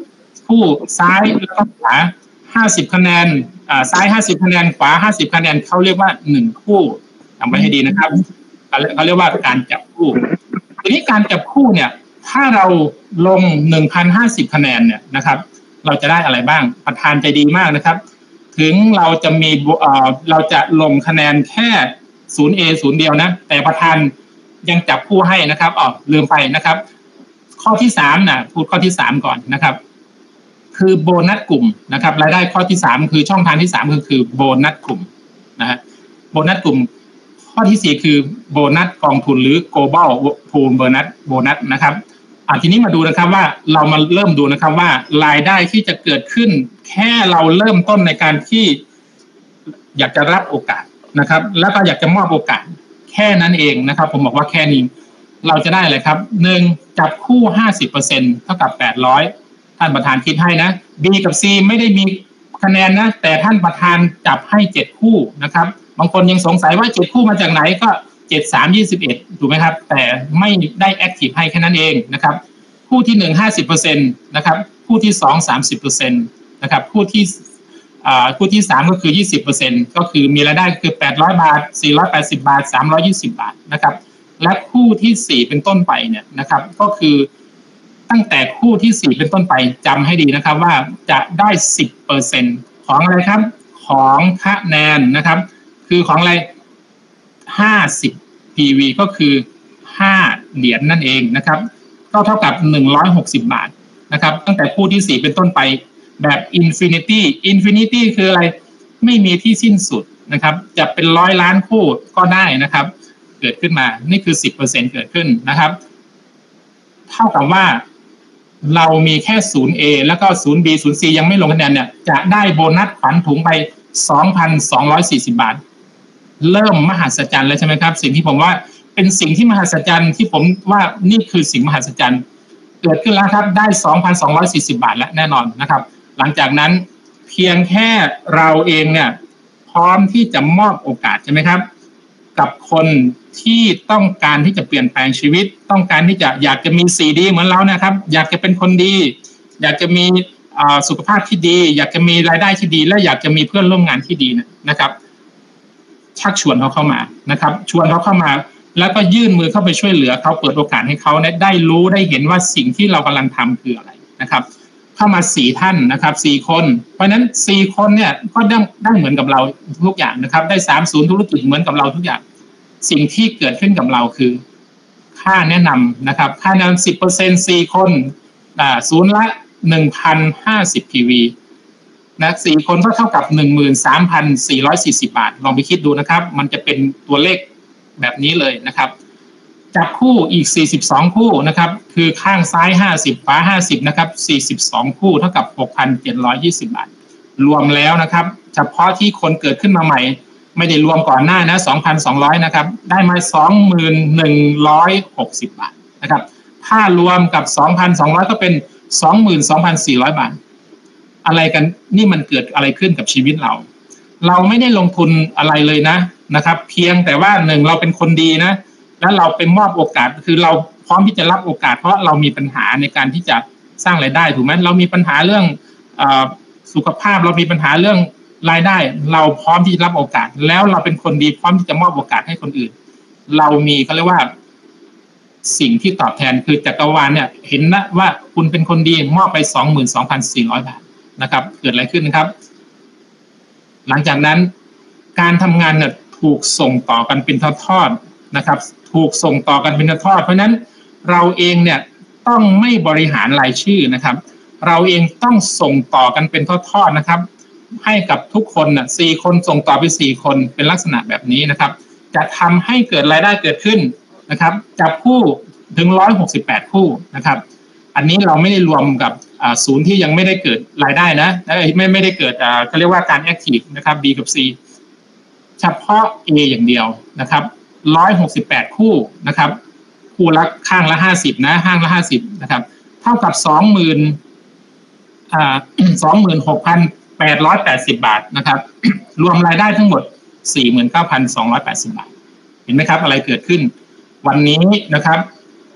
คู่ซ้ายแล้วก็ขวาห้าสิบคะแนนอ่าซ้ายห้าสิบคะแนนขวาห้าสิบคะแนนเขาเรียกว่าหนึ่งคู่จำไว้ให้ดีนะครับเขาเรียกว่าการจับคู่ทีนี้การจับคู่เนี่ยถ้าเราลง หนึ่งพันห้าสิบ คะแนนเนี่ยนะครับเราจะได้อะไรบ้างประธานใจดีมากนะครับถึงเราจะมีเอ่อเราจะลงคะแนนแค่ ศูนย์ เอ ศูนย์ เดียวนะแต่ประธานยังจับคู่ให้นะครับอ๋อลืมไปนะครับข้อที่สามนะพูดข้อที่สามก่อนนะครับคือโบนัสกลุ่มนะครับรายได้ข้อที่สามคือช่องทางที่สามคือคือโบนัสกลุ่มนะฮะโบนัสกลุ่มข้อที่สี่คือโบนัสกองทุนหรือ global pool bonus โบนัสนะครับอ่ะทีนี้มาดูนะครับว่าเรามาเริ่มดูนะครับว่ารายได้ที่จะเกิดขึ้นแค่เราเริ่มต้นในการที่อยากจะรับโอกาสนะครับแล้วก็อยากจะมอบโอกาสแค่นั้นเองนะครับผมบอกว่าแค่นี้เราจะได้อะไรครับหนึ่งจับคู่ ห้าสิบเปอร์เซ็นต์ เท่ากับแปดร้อยท่านประธานคิดให้นะ B กับ C ไม่ได้มีคะแนนนะแต่ท่านประธานจับให้เจ็ดคู่นะครับบางคนยังสงสัยว่าเจ็ดคู่มาจากไหนก็เจ็ด สาม ยี่สิบเอ็ดถูกไหมครับแต่ไม่ได้แอคทีฟให้แค่นั้นเองนะครับคู่ที่หนึ่ง ห้าสิบเปอร์เซ็นต์ นะครับคู่ที่สอง สามสิบเปอร์เซ็นต์ นะครับคู่ที่อ่าคู่ที่สามก็คือ ยี่สิบเปอร์เซ็นต์ ก็คือมีรายได้คือแปดร้อยบาทสี่ร้อยแปดสิบบาทสามร้อยยี่สิบบาทนะครับและคู่ที่สี่เป็นต้นไปเนี่ยนะครับก็คือตั้งแต่คู่ที่สี่เป็นต้นไปจำให้ดีนะครับว่าจะได้ สิบเปอร์เซ็นต์ ของอะไรครับของคะแนนนะครับคือของอะไรห้าสิบ พี วี ก็คือห้าเหรียญ นั่นเองนะครับก็เท่ากับหนึ่งร้อยหกสิบบาทนะครับตั้งแต่คู่ที่สี่เป็นต้นไปแบบ Infinity Infinity คืออะไรไม่มีที่สิ้นสุดนะครับจะเป็นร้อยล้านคู่ก็ได้นะครับเกิดขึ้นมานี่คือ สิบเปอร์เซ็นต์ เกิดขึ้นนะครับเท่ากับว่าเรามีแค่ ศูนย์ เอ แล้วก็ ศูนย์ บี ศูนย์ ซี ยังไม่ลงคะแนนเนี่ยจะได้โบนัสขวัญถุงไป สองพันสองร้อยสี่สิบบาทเริ่มมหัศจรรย์แล้วใช่ไหมครับสิ่งที่ผมว่าเป็นสิ่งที่มหัศจรรย์ที่ผมว่านี่คือสิ่งมหัศจรรย์เกิดขึ้นแล้วครับได้ สองพันสองร้อยสี่สิบบาทแล้วแน่นอนนะครับหลังจากนั้นเพียงแค่เราเองเนี่ยพร้อมที่จะมอบโอกาสใช่ไหมครับกับคนที่ต้องการที่จะเปลี่ยนแปลงชีวิตต้องการที่จะอยากจะมีสีดีเหมือนเรานะครับอยากจะเป็นคนดีอยากจะมีสุขภาพที่ดีอยากจะมีรายได้ที่ดีและอยากจะมีเพื่อนร่วมงานที่ดีนะครับชักชวนเขาเข้ามานะครับชวนเขาเข้ามาแล้วก็ยื่นมือเข้าไปช่วยเหลือเขาเปิดโอกาสให้เขาได้รู้ได้เห็นว่าสิ่งที่เรากำลังทำคืออะไรนะครับเข้ามาสี่ท่านนะครับสี่คนเพราะฉะนั้นสี่คนเนี่ยก็ได้ได้เหมือนกับเราทุกอย่างนะครับได้สามศูนย์ธุรกิจเหมือนกับเราทุกอย่างสิ่งที่เกิดขึ้นกับเราคือค่าแนะนำนะครับค่าแนะนำ สิบเปอร์เซ็นต์ สี่คนอ่าศูนย์ละ หนึ่งพันห้าสิบ พี วี นะสี่คนก็เท่ากับ หนึ่งหมื่นสามพันสี่ร้อยสี่สิบบาทลองไปคิดดูนะครับมันจะเป็นตัวเลขแบบนี้เลยนะครับจับคู่อีกสี่สิบสองคู่นะครับคือข้างซ้ายห้าสิบขวาห้าสิบนะครับสี่สิบสองคู่เท่ากับ หกพันเจ็ดร้อยยี่สิบบาทรวมแล้วนะครับเฉพาะที่คนเกิดขึ้นมาใหม่ไม่ได้รวมก่อนหน้านะ สองพันสองร้อย นะครับได้มา สองหมื่นหนึ่งร้อยหกสิบบาทนะครับถ้ารวมกับ สองพันสองร้อย ก็เป็น สองหมื่นสองพันสี่ร้อย บาทอะไรกันนี่มันเกิดอะไรขึ้นกับชีวิตเราเราไม่ได้ลงทุนอะไรเลยนะนะครับเพียงแต่ว่าหนึ่งเราเป็นคนดีนะแล้วเราเป็นมอบโอกาสคือเราพร้อมที่จะรับโอกาสเพราะเรามีปัญหาในการที่จะสร้างรายได้ถูกไหมเรามีปัญหาเรื่องเอ่อสุขภาพเรามีปัญหาเรื่องรายได้เราพร้อมที่จะรับโอกาสแล้วเราเป็นคนดีพร้อมที่จะมอบโอกาสให้คนอื่นเรามีเขาเรียกว่าสิ่งที่ตอบแทนคือจักรวาลเนี่ยเห็นนะว่าคุณเป็นคนดีมอบไป สองหมื่นสองพันสี่ร้อย บาทนะครับเกิดอะไรขึ้นนะครับหลังจากนั้นการทำงานเนี่ยถูกส่งต่อกันเป็นทอดๆนะครับถูกส่งต่อกันเป็นทอดเพราะนั้นเราเองเนี่ยต้องไม่บริหารรายชื่อนะครับเราเองต้องส่งต่อกันเป็นทอดๆนะครับให้กับทุกคนน่ะสี่คนส่งต่อไปสี่คนเป็นลักษณะแบบนี้นะครับจะทำให้เกิดรายได้เกิดขึ้นนะครับจับคู่ถึงหนึ่งร้อยหกสิบแปดคู่นะครับอันนี้เราไม่ได้รวมกับศูนย์ที่ยังไม่ได้เกิดรายได้นะไม่ไม่ได้เกิดเขาเรียกว่าการแอคทีฟนะครับ B กับ C เฉพาะ A อย่างเดียวนะครับหนึ่งร้อยหกสิบแปดคู่นะครับคู่ละข้างละห้าสิบนะข้างละห้าสิบนะครับเท่ากับ สองหมื่น อ่า สองหมื่นหกพันแปดร้อยแปดสิบ บาทนะครับรวมรายได้ทั้งหมด สี่หมื่นเก้าพันสองร้อยแปดสิบ บาทเห็นไหมครับอะไรเกิดขึ้นวันนี้นะครับ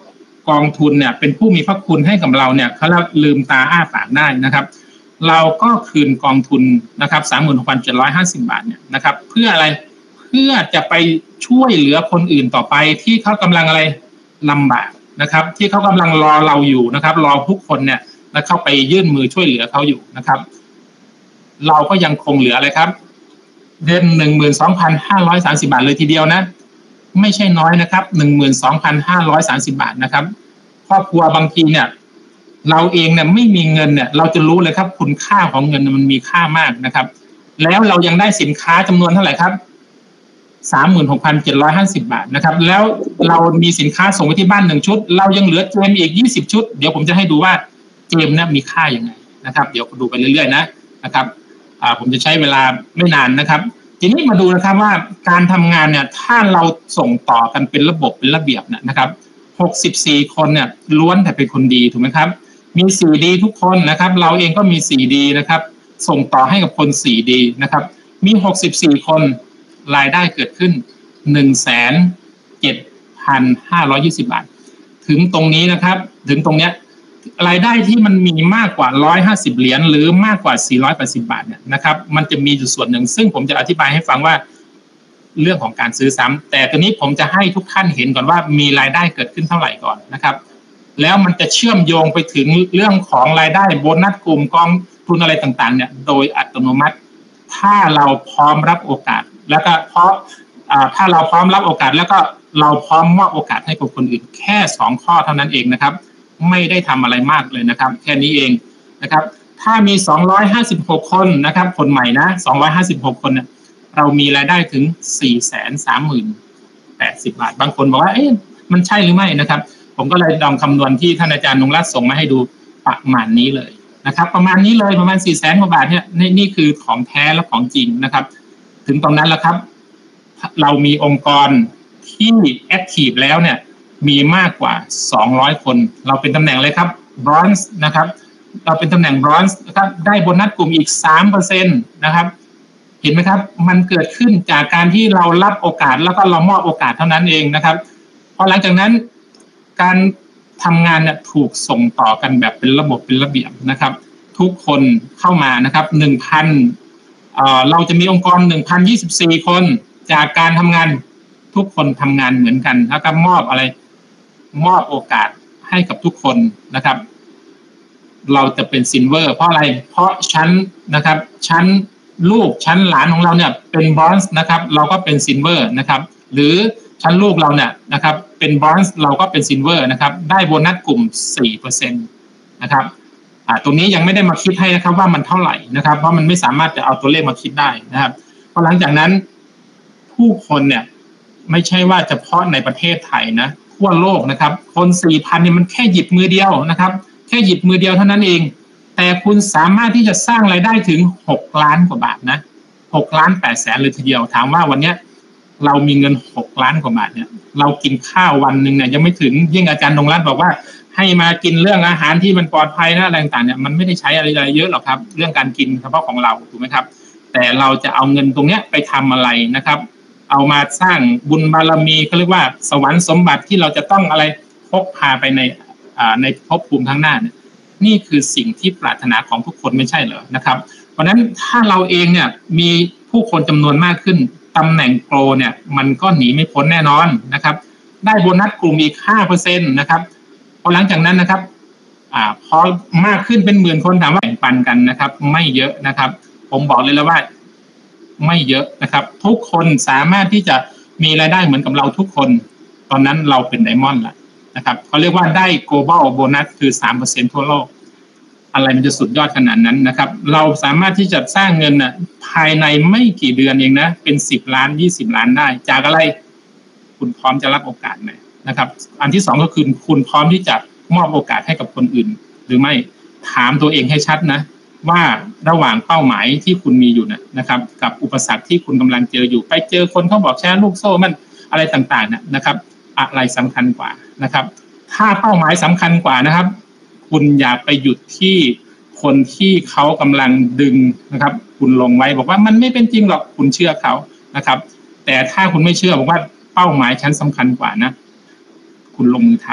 กองทุนเนี่ยเป็นผู้มีพระคุณให้กับเราเนี่ยเขาลืมตาอ้าปากได้นะครับเราก็คืนกองทุนนะครับ สามหมื่นหกพันเจ็ดร้อยห้าสิบ บาทเนี่ยนะครับเพื่ออะไรเพื่อจะไปช่วยเหลือคนอื่นต่อไปที่เขากำลังอะไรลำบากนะครับที่เขากำลังรอเราอยู่นะครับรอทุกคนเนี่ยแล้วเข้าไปยื่นมือช่วยเหลือเขาอยู่นะครับเราก็ยังคงเหลืออะไรครับเดือน หนึ่งหมื่นสองพันห้าร้อยสามสิบ บาทเลยทีเดียวนะไม่ใช่น้อยนะครับ หนึ่งหมื่นสองพันห้าร้อยสามสิบ บาทนะครับครอบครัวบางทีเนี่ยเราเองเนี่ยไม่มีเงินเนี่ยเราจะรู้เลยครับคุณค่าของเงินมันมีค่ามากนะครับแล้วเรายังได้สินค้าจำนวนเท่าไหร่ครับ สามหมื่นหกพันเจ็ดร้อยห้าสิบ บาทนะครับแล้วเรามีสินค้าส่งไปที่บ้านหนึ่งชุดเรายังเหลือเกมอีกยี่สิบชุดเดี๋ยวผมจะให้ดูว่าเกมเนี่ยมีค่ายังไงนะครับเดี๋ยวดูไปเรื่อยๆนะนะครับอ่าผมจะใช้เวลาไม่นานนะครับทีนี้มาดูนะครับว่าการทำงานเนี่ยถ้าเราส่งต่อกันเป็นระบบเป็นระเบียบเนี่ยนะครับหกสิบสี่คนเนี่ยล้วนแต่เป็นคนดีถูกไหมครับมีสี่ดีทุกคนนะครับเราเองก็มีสี่ดีนะครับส่งต่อให้กับคนสี่ดีนะครับมีหกสิบสี่คนรายได้เกิดขึ้น หนึ่งแสนเจ็ดพันห้าร้อยยี่สิบ บาทถึงตรงนี้นะครับถึงตรงเนี้ยรายได้ที่มันมีมากกว่าหนึ่งร้อยห้าสิบเหรียญหรือมากกว่าสี่ร้อยแปดสิบบาทเนี่ยนะครับมันจะมีอยู่ส่วนหนึ่งซึ่งผมจะอธิบายให้ฟังว่าเรื่องของการซื้อซ้ำแต่ตอนนี้ผมจะให้ทุกท่านเห็นก่อนว่ามีรายได้เกิดขึ้นเท่าไหร่ก่อนนะครับแล้วมันจะเชื่อมโยงไปถึงเรื่องของรายได้โบนัสกลุ่มกองทุนอะไรต่างๆเนี่ยโดยอัตโนมัติถ้าเราพร้อมรับโอกาสแล้วก็เพราะถ้าเราพร้อมรับโอกาสแล้วก็เราพร้อมมอบโอกาสให้กับคนอื่นแค่สองข้อเท่านั้นเองนะครับไม่ได้ทำอะไรมากเลยนะครับแค่นี้เองนะครับถ้ามีสองร้อยห้าสิบหกคนนะครับคนใหม่นะสองร้อยห้าสิบหกคนเนี่ยเรามีรายได้ถึง สี่แสนสามหมื่นแปดสิบ บาทบางคนบอกว่าเอ๊ะมันใช่หรือไม่นะครับผมก็เลยลองคำนวณที่ท่านอาจารย์นงรัตน์ส่งมาให้ดูประมาณนี้เลยนะครับประมาณนี้เลยประมาณ สี่แสน กว่าบาทเนี่ยนี่นี่คือของแท้และของจริงนะครับถึงตรงนั้นแล้วครับเรามีองค์กรที่แอคทีฟแล้วเนี่ยมีมากกว่าสองร้อยคนเราเป็นตำแหน่งเลยครับ Bronze นะครับเราเป็นตำแหน่ง Bronze นะครับได้โบนัสกลุ่มอีก สามเปอร์เซ็นต์ นะครับเห็นไหมครับมันเกิดขึ้นจากการที่เรารับโอกาสแล้วก็เรามอบโอกาสเท่านั้นเองนะครับพอหลังจากนั้นการทำงานเนี่ยถูกส่งต่อกันแบบเป็นระบบเป็นระเบียบนะครับทุกคนเข้ามานะครับ หนึ่งพัน เอ่อเราจะมีองค์กร หนึ่งพันยี่สิบสี่ คนจากการทำงานทุกคนทำงานเหมือนกันแล้วก็มอบอะไรมอบโอกาสให้กับทุกคนนะครับเราจะเป็นซิลเวอร์เพราะอะไรเพราะชั้นนะครับชั้นลูกชั้นหลานของเราเนี่ยเป็นบรอนซ์นะครับเราก็เป็นซิลเวอร์นะครับหรือชั้นลูกเราเนี่ยนะครับเป็นบรอนซ์เราก็เป็นซิลเวอร์นะครับได้โบนัสกลุ่ม สี่เปอร์เซ็นต์ นะครับอ่าตรงนี้ยังไม่ได้มาคิดให้นะครับว่ามันเท่าไหร่นะครับเพราะมันไม่สามารถจะเอาตัวเลขมาคิดได้นะครับพอหลังจากนั้นผู้คนเนี่ยไม่ใช่ว่าเฉพาะในประเทศไทยนะทั่วโลกนะครับคน สี่พัน เนี่ยมันแค่หยิบมือเดียวนะครับแค่หยิบมือเดียวเท่านั้นเองแต่คุณสามารถที่จะสร้างรายได้ถึงหกล้านกว่าบาทนะหกล้านแปดแสนเลยทีเดียวถามว่าวันเนี้ยเรามีเงินหกล้านกว่าบาทเนี่ยเรากินข้าววันนึงเนี่ยยังไม่ถึงยิ่งอาจารย์นงรัตน์บอกว่าให้มากินเรื่องอาหารที่มันปลอดภัยนะอะไรต่างๆเนี่ยมันไม่ได้ใช้อะไรเยอะหรอกครับเรื่องการกินเฉพาะของเราถูกไหมครับแต่เราจะเอาเงินตรงเนี้ยไปทำอะไรนะครับเอามาสร้างบุญบารมีเขาเรียกว่าสวรรค์สมบัติที่เราจะต้องอะไรพกพาไปในอ่าในภพภูมิข้างหน้าเนี่ยนี่คือสิ่งที่ปรารถนาของทุกคนไม่ใช่เหรอนะครับเพราะฉะนั้นถ้าเราเองเนี่ยมีผู้คนจำนวนมากขึ้นตำแหน่งโปรเนี่ยมันก็หนีไม่พ้นแน่นอนนะครับได้โบนัสกลุ่มอีก ห้าเปอร์เซ็นต์ นะครับพอหลังจากนั้นนะครับอ่าพอมากขึ้นเป็นหมื่นคนถามว่าแบ่งปันกันนะครับไม่เยอะนะครับผมบอกเลยแล้วว่าไม่เยอะนะครับทุกคนสามารถที่จะมีรายได้เหมือนกับเราทุกคนตอนนั้นเราเป็นไดมอนด์ละนะครับเขาเรียกว่าได้ global bonus คือ สามเปอร์เซ็นต์ ทั่วโลกอะไรมันจะสุดยอดขนาดนั้นนะครับเราสามารถที่จะสร้างเงินน่ะภายในไม่กี่เดือนเองนะเป็นสิบล้านยี่สิบล้านได้จากอะไรคุณพร้อมจะรับโอกาสไหมนะครับอันที่สองก็คือคุณพร้อมที่จะมอบโอกาสให้กับคนอื่นหรือไม่ถามตัวเองให้ชัดนะว่าระหว่างเป้าหมายที่คุณมีอยู่นะนะครับกับอุปสรรคที่คุณกำลังเจออยู่ไปเจอคนเขาบอกแชร์ลูกโซ่มันอะไรต่างๆนะนะครับอะไรสำคัญกว่านะครับถ้าเป้าหมายสำคัญกว่านะครับคุณอย่าไปหยุดที่คนที่เขากำลังดึงนะครับคุณลงไว้บอกว่ามันไม่เป็นจริงหรอกคุณเชื่อเขานะครับแต่ถ้าคุณไม่เชื่อบอกว่าเป้าหมายฉันสำคัญกว่านะคุณลงมือท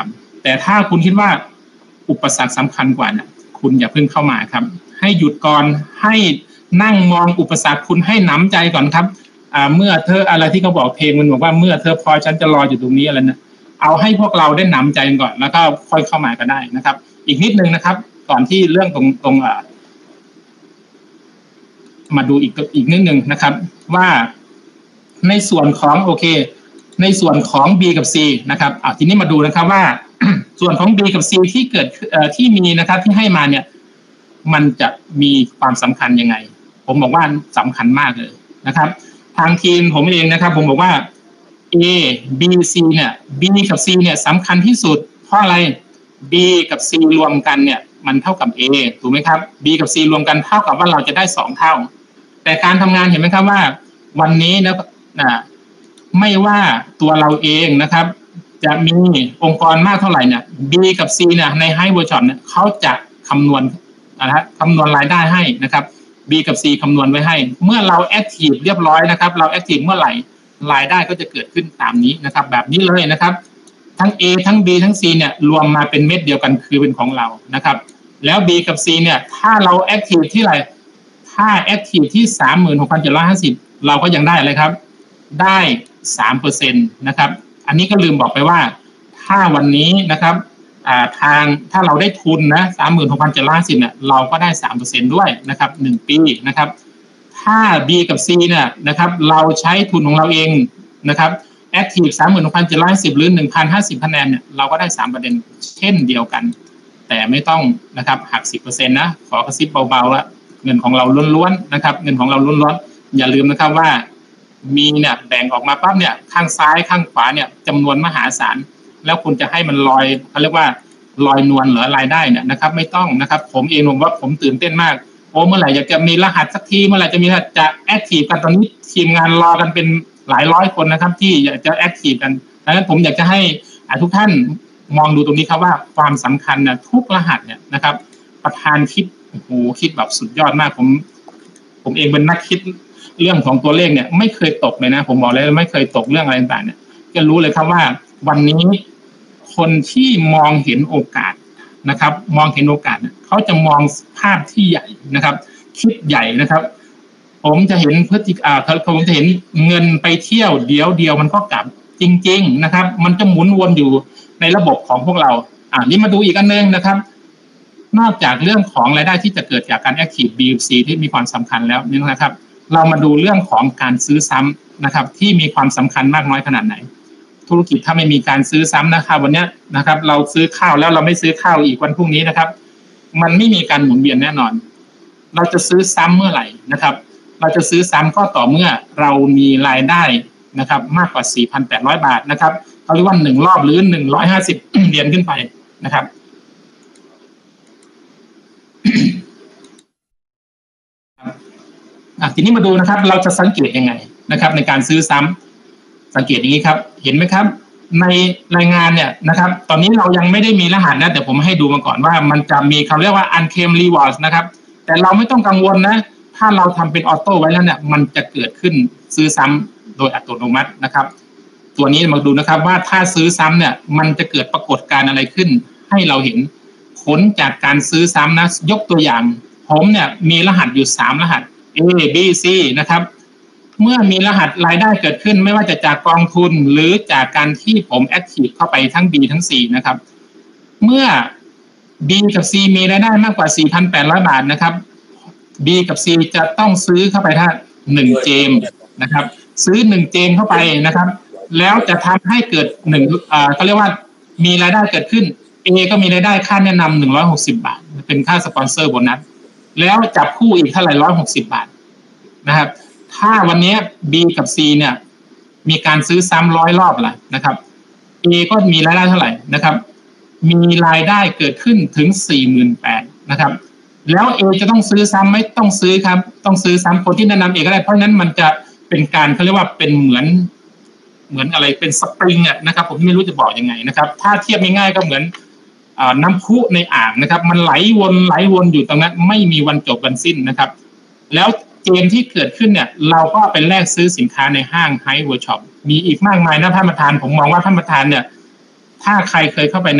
แต่ถ้าคุณคิดว่าอุปสรรคสำคัญกว่าเนี่ยคุณอย่าเพิ่งเข้ามาครับให้หยุดก่อนให้นั่งมองอุปสรรคคุณให้หนำใจก่อนครับอ่าเมื่อเธออะไรที่เขาบอกเพลงมันบอกว่าเมื่อเธอพอฉันจะรออยู่ตรงนี้อะไรนะเอาให้พวกเราได้หนำใจก่อนแล้วก็ค่อยเข้ามาก็ได้นะครับอีกนิดนึงนะครับก่อนที่เรื่องตรงตรงอ่ามาดูอีกอีกนิดนึงนะครับว่าในส่วนของโอเคในส่วนของ B กับ C นะครับอ่าทีนี้มาดูนะครับว่า ส่วนของ B กับ C ที่เกิดเอ่อที่มีนะครับที่ให้มาเนี่ยมันจะมีความสำคัญยังไงผมบอกว่าสำคัญมากเลยนะครับทางทีมผมเองนะครับผมบอกว่า A B C เนี่ย B กับ C เนี่ยสำคัญที่สุดเพราะอะไร B กับ C รวมกันเนี่ยมันเท่ากับ A ถูกไหมครับ B กับ C รวมกันเท่ากับว่าเราจะได้สองเท่าแต่การทำงานเห็นไหมครับว่าวันนี้นะนะไม่ว่าตัวเราเองนะครับจะมีองค์กรมากเท่าไหร่เนี่ย B กับ C เนี่ยใน High Workshop เนี่ยเขาจะคำนวณนะฮะคำนวณรายได้ให้นะครับ B กับ C คำนวณไว้ให้เมื่อเราแอคทีฟเรียบร้อยนะครับเราแอคทีฟเมื่อไหร่รายได้ก็จะเกิดขึ้นตามนี้นะครับแบบนี้เลยนะครับทั้ง A ทั้ง B ทั้ง C เนี่ยรวมมาเป็นเม็ดเดียวกันคือเป็นของเรานะครับแล้ว B กับ C เนี่ยถ้าเราแอคทีฟที่ไรถ้าแอคทีฟที่ สามหมื่นหกพันเจ็ดร้อยห้าสิบ เราก็ยังได้อะไรครับได้ สามเปอร์เซ็นต์ นะครับอันนี้ก็ลืมบอกไปว่าถ้าวันนี้นะครับอ่าทางถ้าเราได้ทุนนะ สามหมื่นหกพันเจ็ดร้อยห้าสิบ เนี่ยเราก็ได้ สามเปอร์เซ็นต์ ด้วยนะครับหนึ่งปีนะครับถ้า B กับ C เนี่ยนะครับเราใช้ทุนของเราเองนะครับแอคทีฟ สามหมื่นหกพันเจ็ดร้อยห้าสิบ หรือ หนึ่งพันห้าสิบ คะแนนเนี่ยเราก็ได้ สามเปอร์เซ็นต์ เช่นเดียวกันแต่ไม่ต้องนะครับหัก สิบเปอร์เซ็นต์ นะขอกระซิบเบาๆละเงินของเราล้วนๆนะครับเงินของเราล้วนๆอย่าลืมนะครับว่ามีเนี่ยแบ่งออกมาปั๊บเนี่ยข้างซ้ายข้างขวาเนี่ยจำนวนมหาศาลแล้วคุณจะให้มันลอยเขาเรียกว่าลอยนวลเหรอรายได้เนี่ยนะครับไม่ต้องนะครับผมเองผมว่าผมตื่นเต้นมากโอ้เมื่อไหร่อยากจะมีรหัสสักทีเมื่อไหร่จะมีจะแอคทีฟกันตอนนี้ทีมงานรอกันเป็นหลายร้อยคนนะครับที่อยากจะแอคทีฟกันดังนั้นผมอยากจะให้ทุกท่านมองดูตรงนี้ครับว่าความสำคัญเนี่ยทุกรหัสเนี่ยนะครับประธานคิดโอ้โหคิดแบบสุดยอดมากผมผมเองเป็นนักคิดเรื่องของตัวเลขเนี่ยไม่เคยตกเลยนะผมบอกเลยไม่เคยตกเรื่องอะไรต่างๆเนี่ยจะรู้เลยครับว่าวันนี้คนที่มองเห็นโอกาสนะครับมองเห็นโอกาสเนี่ยเขาจะมองภาพที่ใหญ่นะครับคิดใหญ่นะครับผมจะเห็นพฤติอ่าผมจะเห็นเงินไปเที่ยวเดียวเดียวมันก็กลับจริงๆนะครับมันจะหมุนวนอยู่ในระบบของพวกเราอ่านี่มาดูอีกอันนึงนะครับนอกจากเรื่องของรายได้ที่จะเกิดจากการ Active บี ซี ที่มีความสำคัญแล้วนี่นะครับเรามาดูเรื่องของการซื้อซ้ำนะครับที่มีความสำคัญมากน้อยขนาดไหนธุรกิจถ้าไม่มีการซื้อซ้ำนะครับวันนี้นะครับเราซื้อข้าวแล้วเราไม่ซื้อข้าวอีกวันพรุ่งนี้นะครับมันไม่มีการหมุนเวียนแน่นอนเราจะซื้อซ้ำเมื่อไหร่นะครับเราจะซื้อซ้ำก็ต่อเมื่อเรามีรายได้นะครับมากกว่า สี่พันแปดร้อย บาทนะครับเขาเรียกว่าหนึ่งรอบหรือหนึ่งร้อยห้าสิบ เหรียญขึ้นไปนะครับทีนี้มาดูนะครับเราจะสังเกตยังไงนะครับในการซื้อซ้ำสังเกตอย่างนี้ครับเห็นไหมครับในรายงานเนี่ยนะครับตอนนี้เรายังไม่ได้มีรหัสนะแต่ผมให้ดูมาก่อนว่ามันจะมีเขาเรียกว่า unclaimed rewards นะครับแต่เราไม่ต้องกังวลนะถ้าเราทำเป็นออโต้ไว้แล้วเนี่ยมันจะเกิดขึ้นซื้อซ้ำโดยอัตโนมัตินะครับตัวนี้มาดูนะครับว่าถ้าซื้อซ้ำเนี่ยมันจะเกิดปรากฏการณ์อะไรขึ้นให้เราเห็นผลจากการซื้อซ้ำนะยกตัวอย่างผมเนี่ยมีรหัสอยู่สามรหัสA B C นะครับเมื่อมีรหัสรายได้เกิดขึ้นไม่ว่าจะจากกองทุนหรือจากการที่ผมแอคทีฟเข้าไปทั้ง B ทั้ง C นะครับเมื่อ B กับ C มีรายได้มากกว่า สี่พันแปดร้อย บาทนะครับ B กับ C จะต้องซื้อเข้าไปถ้าหนึ่งเจมนะครับซื้อหนึ่งเจมเข้าไปนะครับแล้วจะทำให้เกิดหนึ่งอ่าเขาเรียกว่ามีรายได้เกิดขึ้น A ก็มีรายได้ค่าแนะนำหนึ่งร้อยหกสิบบาทเป็นค่าสปอนเซอร์โบนัสแล้วจับคู่อีกเท่าไหร่หนึ่งร้อยหกสิบบาทนะครับถ้าวันนี้ B กับ C เนี่ยมีการซื้อซ้ำร้อยรอบละนะครับ A ก็มีรายได้เท่าไหร่นะครับมีรายได้เกิดขึ้นถึง สี่หมื่นแปดพัน นะครับแล้ว A จะต้องซื้อซ้ำไม่ต้องซื้อครับต้องซื้อซ้ำคนที่แนะนำ A ก็ได้เพราะนั้นมันจะเป็นการเขาเรียกว่าเป็นเหมือนเหมือนอะไรเป็นสปริงอ่ะนะครับผมไม่รู้จะบอกยังไงนะครับถ้าเทียบง่ายๆก็เหมือนน้ำพุในอ่างนะครับมันไหลวนไหลวนอยู่ตรงนั้นไม่มีวันจบวันสิ้นนะครับแล้วเกมที่เกิดขึ้นเนี่ยเราก็เป็นแลกซื้อสินค้าในห้าง High Workshop มีอีกมากมายนะท่านประธานผมมองว่าท่านประธานเนี่ยถ้าใครเคยเข้าไปใน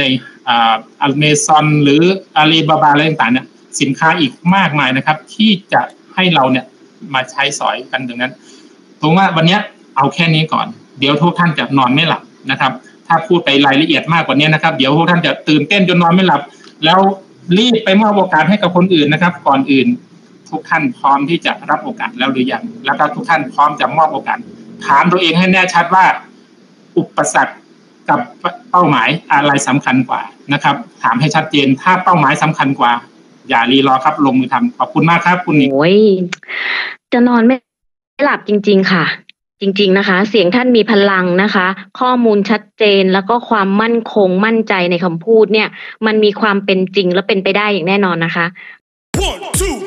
อ่าอเมซอนหรืออาลีบาบาอะไรต่างๆเนี่ยสินค้าอีกมากมายนะครับที่จะให้เราเนี่ยมาใช้สอยกันตรงนั้นผมว่าวันนี้เอาแค่นี้ก่อนเดี๋ยวทุกท่านจะนอนไม่หลับนะครับถ้าพูดไปรายละเอียดมากกว่านี้นะครับเดี๋ยวพวกท่านจะตื่นเต้นจนนอนไม่หลับแล้วรีบไปมอบโอกาสให้กับคนอื่นนะครับก่อนอื่นทุกท่านพร้อมที่จะรับโอกาสแล้วหรือยังแล้วก็ทุกท่านพร้อมจะมอบโอกาสถามตัวเองให้แน่ชัดว่าอุปสรรคกับเป้าหมายอะไรสำคัญกว่านะครับถามให้ชัดเจนถ้าเป้าหมายสำคัญกว่าอย่ารีรอครับลงมือทำขอบคุณมากครับคุณนิกโอ้ยจะนอนไม่หลับจริงๆค่ะจริงๆนะคะเสียงท่านมีพลังนะคะข้อมูลชัดเจนแล้วก็ความมั่นคงมั่นใจในคำพูดเนี่ยมันมีความเป็นจริงและเป็นไปได้อย่างแน่นอนนะคะ One, two